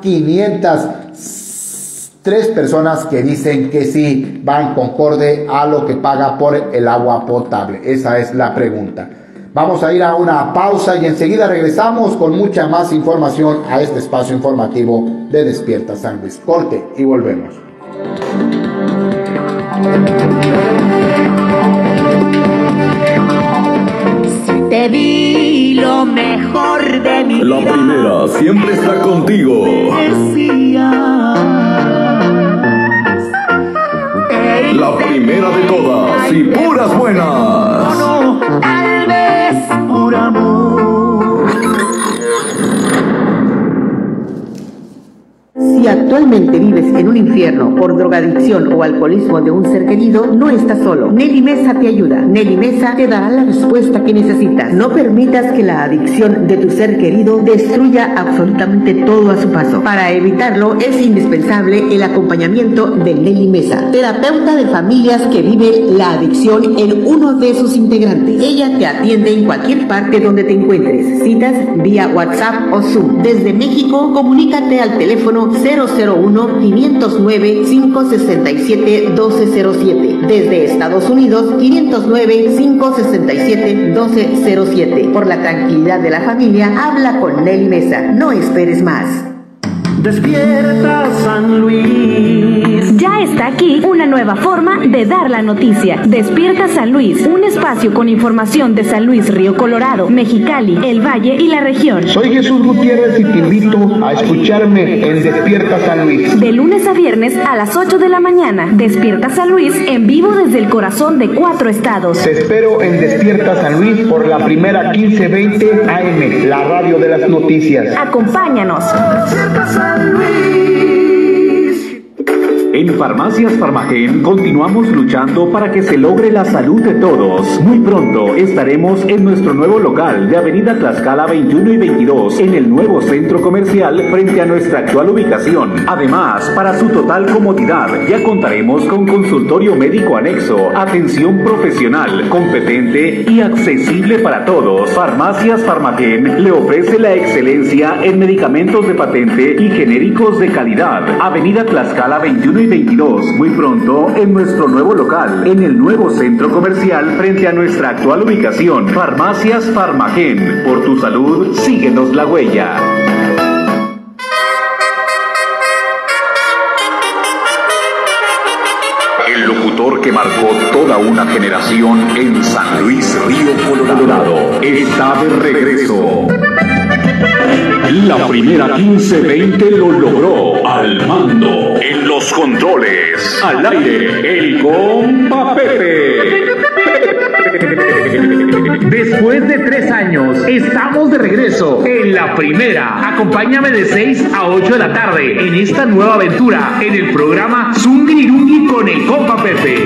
503 personas que dicen que sí, van concorde a lo que paga por el agua potable. Esa es la pregunta. Vamos a ir a una pausa y enseguida regresamos con mucha más información a este espacio informativo de Despierta San Luis. Corte y volvemos. Si te di lo mejor de mi vida, la primera siempre está contigo. La primera de todas y puras buenas. No, tal vez por amor. Si actualmente vives en un infierno por drogadicción o alcoholismo de un ser querido, no estás solo. Nelly Mesa te ayuda. Nelly Mesa te dará la respuesta que necesitas. No permitas que la adicción de tu ser querido destruya absolutamente todo a su paso. Para evitarlo es indispensable el acompañamiento de Nelly Mesa, terapeuta de familias que vive la adicción en uno de sus integrantes. Ella te atiende en cualquier parte donde te encuentres. Citas vía WhatsApp o Zoom. Desde México, comunícate al teléfono 00 501-567-1207. Desde Estados Unidos, 509-567-1207. Por la tranquilidad de la familia, habla con Nelly Mesa. No esperes más. Despierta San Luis. Ya está aquí una nueva forma de dar la noticia. Despierta San Luis, un espacio con información de San Luis, Río Colorado, Mexicali, el Valle y la región. Soy Jesús Gutiérrez y te invito a escucharme en Despierta San Luis. De lunes a viernes a las 8 de la mañana. Despierta San Luis en vivo desde el corazón de 4 estados. Te espero en Despierta San Luis por la primera 1520 AM, la radio de las noticias. Acompáñanos. En Farmacias Farmagén continuamos luchando para que se logre la salud de todos. Muy pronto estaremos en nuestro nuevo local de Avenida Tlaxcala 21 y 22, en el nuevo centro comercial frente a nuestra actual ubicación. Además, para su total comodidad, ya contaremos con consultorio médico anexo, atención profesional, competente y accesible para todos. Farmacias Farmagén le ofrece la excelencia en medicamentos de patente y genéricos de calidad. Avenida Tlaxcala 21 y 22, muy pronto en nuestro nuevo local, en el nuevo centro comercial frente a nuestra actual ubicación. Farmacias Farmagén, por tu salud, síguenos la huella. El locutor que marcó toda una generación en San Luis, Río Colorado, está de regreso. La primera 1520 lo logró al mando. En los controles, al aire, el compa Pepe. Después de 3 años, estamos de regreso en la primera. Acompáñame de 6 a 8 de la tarde en esta nueva aventura en el programa Zungirirungi con el compa Pepe.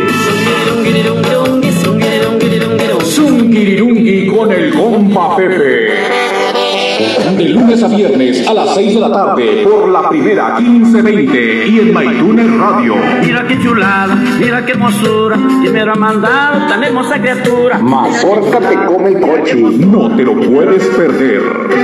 Zungirirungi con el compa Pepe. De lunes a viernes a las 6 de la tarde por la primera 1520 y en MyTuner Radio. Mira qué chulada, mira qué hermosura, y me ha mandado tan hermosa criatura. Mazorca te come el coche. No te lo puedes perder.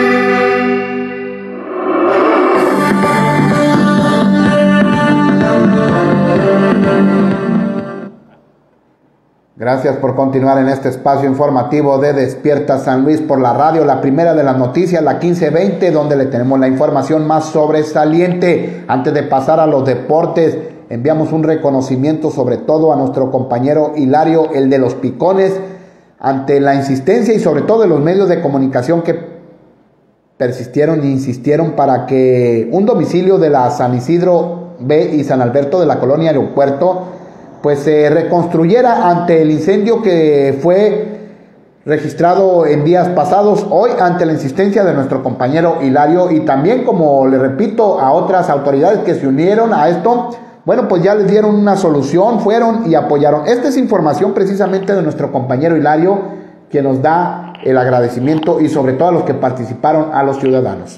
Gracias por continuar en este espacio informativo de Despierta San Luis por la radio, la primera de las noticias, la 1520, donde le tenemos la información más sobresaliente. Antes de pasar a los deportes, enviamos un reconocimiento sobre todo a nuestro compañero Hilario, el de los Picones, ante la insistencia y sobre todo de los medios de comunicación que persistieron e insistieron para que un domicilio de la San Isidro B y San Alberto de la colonia Aeropuerto pues se reconstruyera ante el incendio que fue registrado en días pasados. Hoy, ante la insistencia de nuestro compañero Hilario y también, como le repito, a otras autoridades que se unieron a esto, bueno, pues ya les dieron una solución, fueron y apoyaron. Esta es información precisamente de nuestro compañero Hilario, quien nos da el agradecimiento y sobre todo a los que participaron, a los ciudadanos.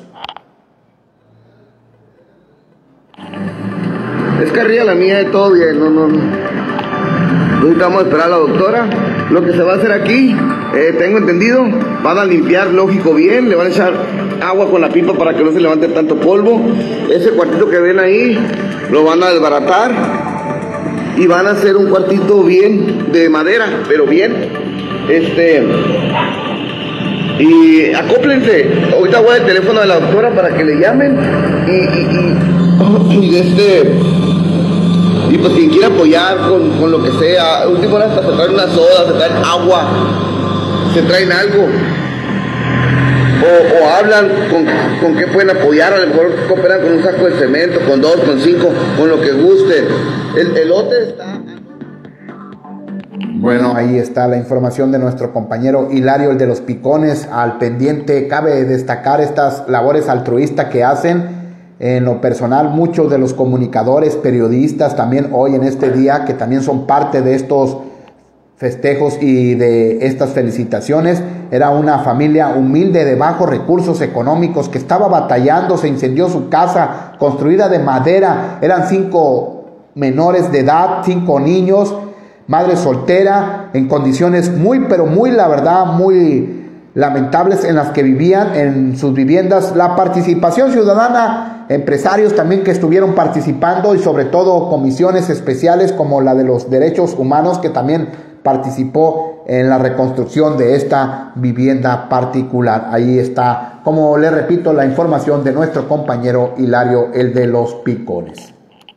Es carrilla la mía, todo bien, no. Ahorita vamos a esperar a la doctora. Lo que se va a hacer aquí, tengo entendido, van a limpiar, lógico, bien, le van a echar agua con la pipa para que no se levante tanto polvo. Ese cuartito que ven ahí, lo van a desbaratar y van a hacer un cuartito bien de madera, pero bien. Y acóplense. Ahorita voy al teléfono de la doctora para que le llamen y pues quien quiera apoyar con lo que sea. Última hora hasta se traen una soda, se traen agua, se traen algo, o hablan con qué pueden apoyar. A lo mejor cooperan con un saco de cemento, con 2, con 5, con lo que guste. El lote está. Bueno, ahí está la información de nuestro compañero Hilario, el de los Picones, al pendiente. Cabe destacar estas labores altruistas que hacen. En lo personal, muchos de los comunicadores, periodistas, también hoy en este día, que también son parte de estos festejos y de estas felicitaciones, era una familia humilde de bajos recursos económicos que estaba batallando. Se incendió su casa, construida de madera. Eran 5 menores de edad, 5 niños, madre soltera, en condiciones muy, pero muy, la verdad, muy lamentables en las que vivían en sus viviendas. La participación ciudadana empresarios también que estuvieron participando y sobre todo comisiones especiales como la de los derechos humanos que también participó en la reconstrucción de esta vivienda particular. Ahí está, como le repito, la información de nuestro compañero Hilario, el de los Picones.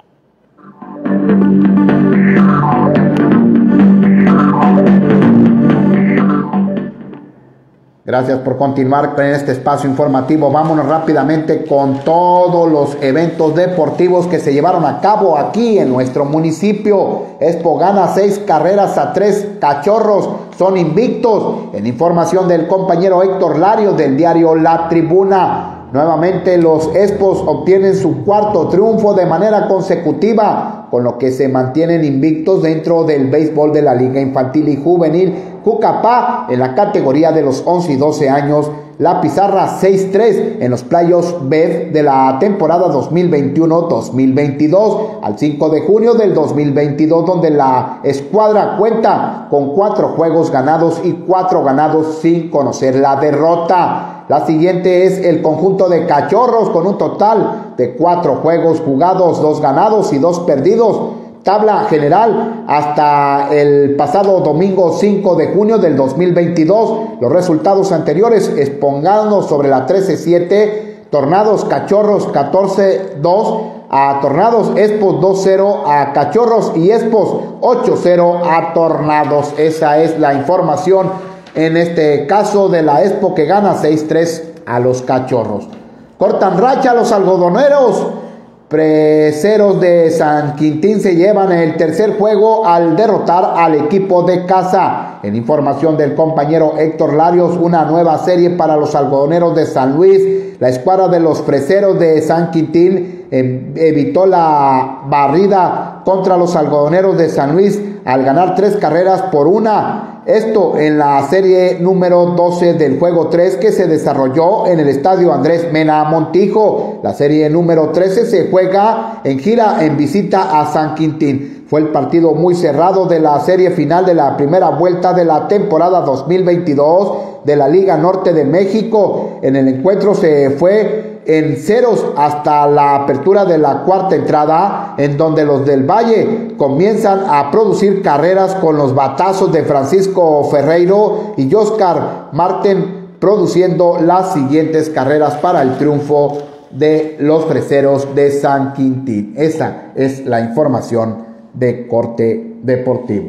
Gracias por continuar en este espacio informativo. Vámonos rápidamente con todos los eventos deportivos que se llevaron a cabo aquí en nuestro municipio. Expo gana 6 carreras a 3 Cachorros, son invictos. En información del compañero Héctor Larios del diario La Tribuna. Nuevamente los Expos obtienen su 4º triunfo de manera consecutiva, con lo que se mantienen invictos dentro del béisbol de la Liga Infantil y Juvenil Jucapá en la categoría de los 11 y 12 años. La pizarra 6-3 en los playoffs B de la temporada 2021-2022 al 5 de junio del 2022, donde la escuadra cuenta con 4 juegos ganados y 4 ganados sin conocer la derrota. La siguiente es el conjunto de Cachorros con un total de 4 juegos jugados, 2 ganados y 2 perdidos. Tabla general hasta el pasado domingo 5 de junio del 2022. Los resultados anteriores: Espongando sobre la 13-7, Tornados Cachorros 14-2 a Tornados, Expos 2-0 a Cachorros y Expos 8-0 a Tornados. Esa es la información en este caso de la Expo, que gana 6-3 a los Cachorros. Cortan racha los algodoneros. Preseros de San Quintín se llevan el tercer juego al derrotar al equipo de casa. En información del compañero Héctor Larios, una nueva serie para los algodoneros de San Luis. La escuadra de los Preseros de San Quintín evitó la barrida contra los algodoneros de San Luis al ganar 3 carreras por 1. Esto en la serie número 12 del juego 3 que se desarrolló en el estadio Andrés Mena Montijo. La serie número 13 se juega en gira en visita a San Quintín. Fue el partido muy cerrado de la serie final de la primera vuelta de la temporada 2022 de la Liga Norte de México. En el encuentro se fue en ceros hasta la apertura de la 4ª entrada, en donde los del Valle comienzan a producir carreras con los batazos de Francisco Ferreiro y Oscar Marten, produciendo las siguientes carreras para el triunfo de los Freseros de San Quintín. Esa es la información de corte deportivo.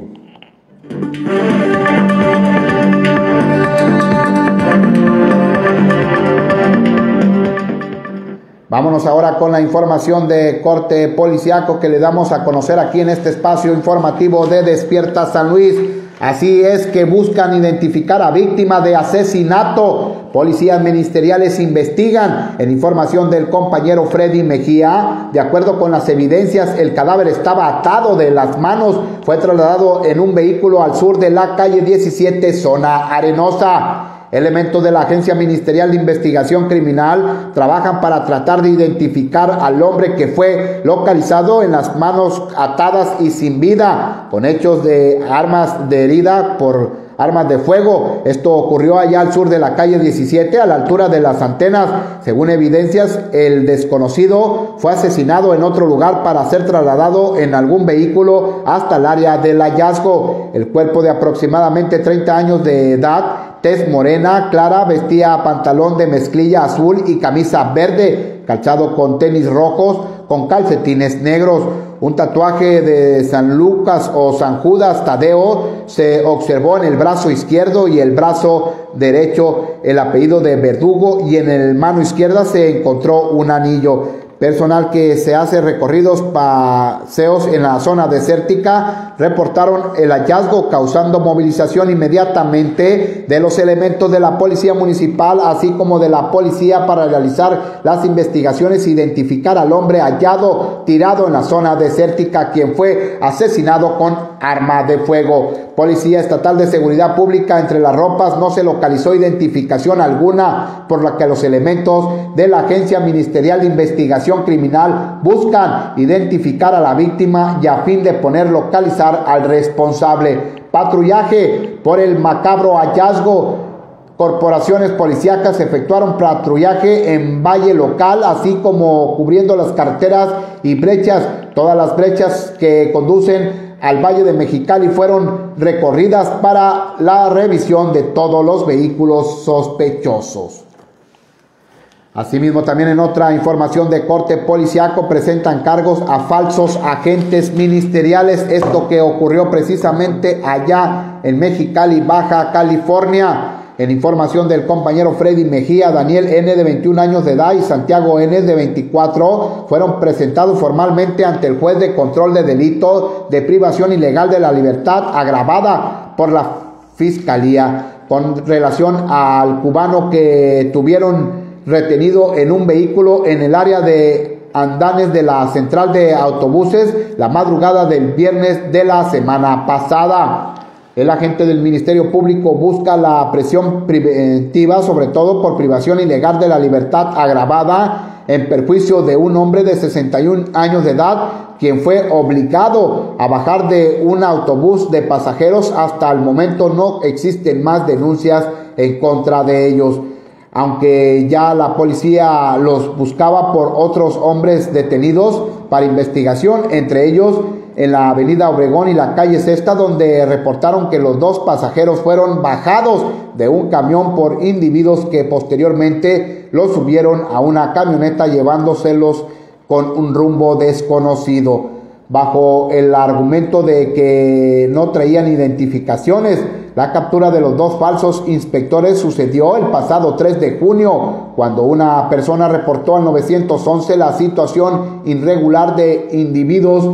Vámonos ahora con la información de corte policiaco que le damos a conocer aquí en este espacio informativo de Despierta San Luis. Así es que buscan identificar a víctima de asesinato. Policías ministeriales investigan. En información del compañero Freddy Mejía, de acuerdo con las evidencias, el cadáver estaba atado de las manos. Fue trasladado en un vehículo al sur de la calle 17, zona Arenosa. Elementos de la Agencia Ministerial de Investigación Criminal trabajan para tratar de identificar al hombre que fue localizado en las manos atadas y sin vida, con hechos de armas de herida por armas de fuego. Esto ocurrió allá al sur de la calle 17, a la altura de las antenas. Según evidencias, el desconocido fue asesinado en otro lugar para ser trasladado en algún vehículo hasta el área del hallazgo. El cuerpo, de aproximadamente 30 años de edad, tez morena clara, vestía pantalón de mezclilla azul y camisa verde, calzado con tenis rojos, con calcetines negros. Un tatuaje de San Lucas o San Judas Tadeo se observó en el brazo izquierdo y el brazo derecho, el apellido de Verdugo, y en el mano izquierda se encontró un anillo. Personal que se hace recorridos paseos en la zona desértica reportaron el hallazgo, causando movilización inmediatamente de los elementos de la policía municipal, así como de la policía, para realizar las investigaciones e identificar al hombre hallado tirado en la zona desértica, quien fue asesinado con arma de fuego. Policía Estatal de Seguridad Pública, entre las ropas no se localizó identificación alguna, por la que los elementos de la Agencia Ministerial de Investigación Criminal buscan identificar a la víctima y a fin de poder localizar al responsable. Patrullaje por el macabro hallazgo corporaciones policíacas efectuaron patrullaje en valle local, así como cubriendo las carreteras y brechas. Todas las brechas que conducen al Valle de Mexicali fueron recorridas para la revisión de todos los vehículos sospechosos. Asimismo, también en otra información de corte policiaco, presentan cargos a falsos agentes ministeriales. Esto que ocurrió precisamente allá en Mexicali, Baja California. En información del compañero Freddy Mejía, Daniel N. de 21 años de edad y Santiago N. de 24 fueron presentados formalmente ante el juez de control de delito de privación ilegal de la libertad agravada por la Fiscalía con relación al cubano que tuvieron retenido en un vehículo en el área de andanes de la central de autobuses la madrugada del viernes de la semana pasada. El agente del Ministerio Público busca la prisión preventiva, sobre todo por privación ilegal de la libertad agravada en perjuicio de un hombre de 61 años de edad, quien fue obligado a bajar de un autobús de pasajeros. Hasta el momento no existen más denuncias en contra de ellos. Aunque ya la policía los buscaba por otros hombres detenidos para investigación, entre ellos en la avenida Obregón y la calle Sexta, donde reportaron que los dos pasajeros fueron bajados de un camión por individuos que posteriormente los subieron a una camioneta llevándoselos con un rumbo desconocido, bajo el argumento de que no traían identificaciones. La captura de los dos falsos inspectores sucedió el pasado 3 de junio, cuando una persona reportó al 911 la situación irregular de individuos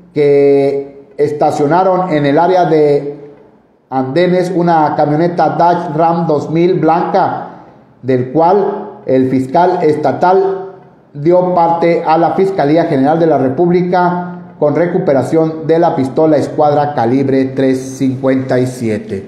que estacionaron en el área de andenes una camioneta Dodge Ram 2000 blanca, del cual el fiscal estatal dio parte a la Fiscalía General de la República con recuperación de la pistola escuadra calibre .357.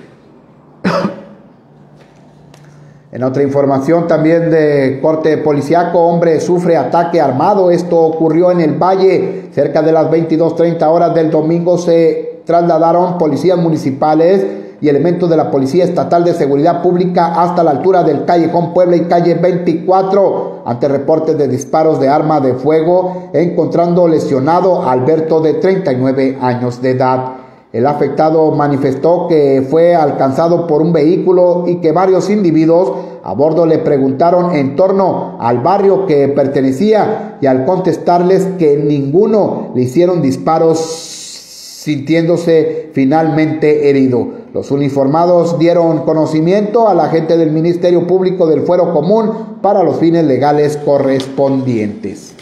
En otra información también de corte policiaco, hombre sufre ataque armado. Esto ocurrió en el Valle. Cerca de las 22:30 horas del domingo se trasladaron policías municipales y elementos de la Policía Estatal de Seguridad Pública hasta la altura del Callejón Puebla y calle 24 ante reportes de disparos de arma de fuego, encontrando lesionado a Alberto de 39 años de edad. El afectado manifestó que fue alcanzado por un vehículo y que varios individuos a bordo le preguntaron en torno al barrio que pertenecía, y al contestarles que ninguno le hicieron disparos, sintiéndose finalmente herido. Los uniformados dieron conocimiento al agente del Ministerio Público del Fuero Común para los fines legales correspondientes.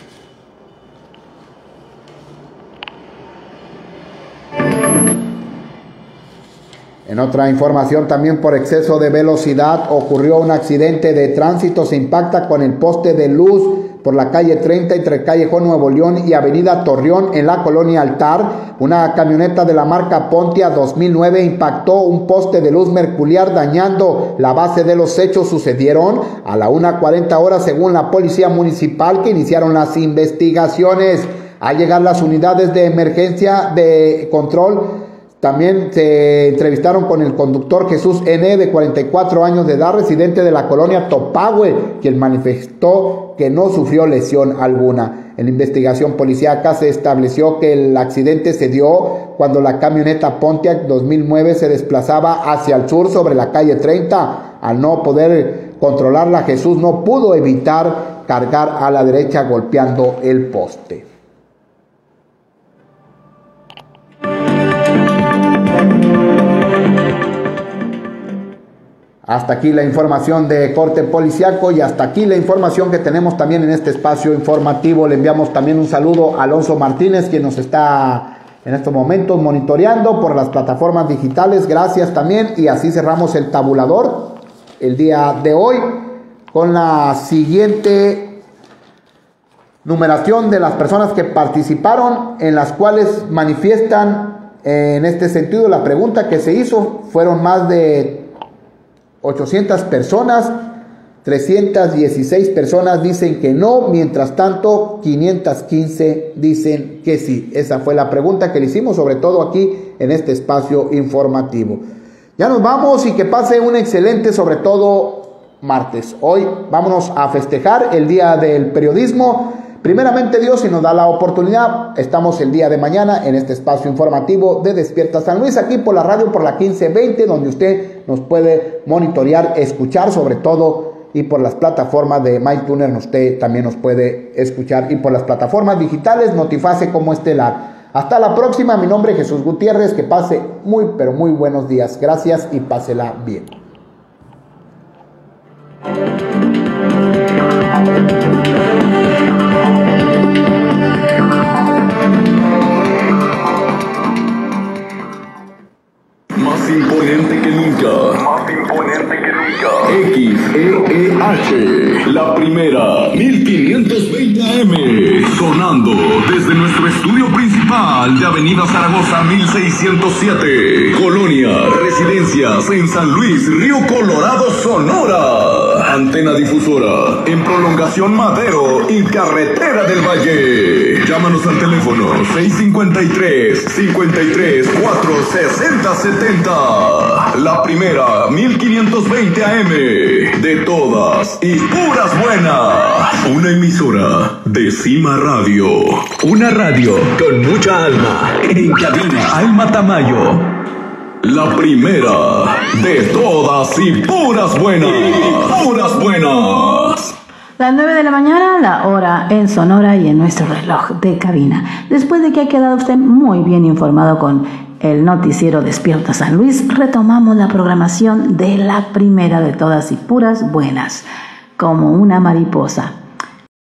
En otra información, también por exceso de velocidad ocurrió un accidente de tránsito. Se impacta con el poste de luz por la calle 30 entre Callejón Nuevo León y avenida Torreón en la colonia Altar. Una camioneta de la marca Pontia 2009 impactó un poste de luz mercurial, dañando la base de los hechos. Sucedieron a la 1:40 horas según la policía municipal, que iniciaron las investigaciones. Al llegar las unidades de emergencia de control, también se entrevistaron con el conductor Jesús N. de 44 años de edad, residente de la colonia Topahue, quien manifestó que no sufrió lesión alguna. En la investigación policíaca se estableció que el accidente se dio cuando la camioneta Pontiac 2009 se desplazaba hacia el sur sobre la calle 30. Al no poder controlarla, Jesús no pudo evitar cargar a la derecha golpeando el poste. Hasta aquí la información de corte policiaco y hasta aquí la información que tenemos también en este espacio informativo. Le enviamos también un saludo a Alonso Martínez, quien nos está en estos momentos monitoreando por las plataformas digitales. Gracias también, y así cerramos el tabulador el día de hoy con la siguiente numeración de las personas que participaron, en las cuales manifiestan en este sentido la pregunta que se hizo. Fueron más de 800 personas, 316 personas dicen que no, mientras tanto 515 dicen que sí. Esa fue la pregunta que le hicimos, sobre todo aquí en este espacio informativo. Ya nos vamos y que pase un excelente, sobre todo, martes. Hoy vámonos a festejar el Día del Periodismo. Primeramente Dios, si nos da la oportunidad, estamos el día de mañana en este espacio informativo de Despierta San Luis, aquí por la radio, por la 1520, donde usted nos puede monitorear, escuchar sobre todo, y por las plataformas de MyTuner usted también nos puede escuchar, y por las plataformas digitales Notiface como Estelar. Hasta la próxima, mi nombre es Jesús Gutiérrez, que pase muy pero muy buenos días. Gracias y pásela bien. Más imponente que nunca. Más imponente que nunca. XEEH, la primera, 1520 AM, sonando desde nuestro estudio principal de Avenida Zaragoza 1607, Colonia, Residencias en San Luis, Río Colorado, Sonora. Antena difusora en Prolongación Madero y Carretera del Valle. Llámanos al teléfono 653-53-460-70. La primera, 1520 AM, de todas y puras buenas. Una emisora de Cima Radio. Una radio con mucha alma. En cabina, Alma Tamayo. La primera de todas y puras buenas. Puras buenas. Las 9 de la mañana, la hora en Sonora y en nuestro reloj de cabina. Después de que ha quedado usted muy bien informado con el noticiero Despierta San Luis, retomamos la programación de la primera de todas y puras buenas, como una mariposa.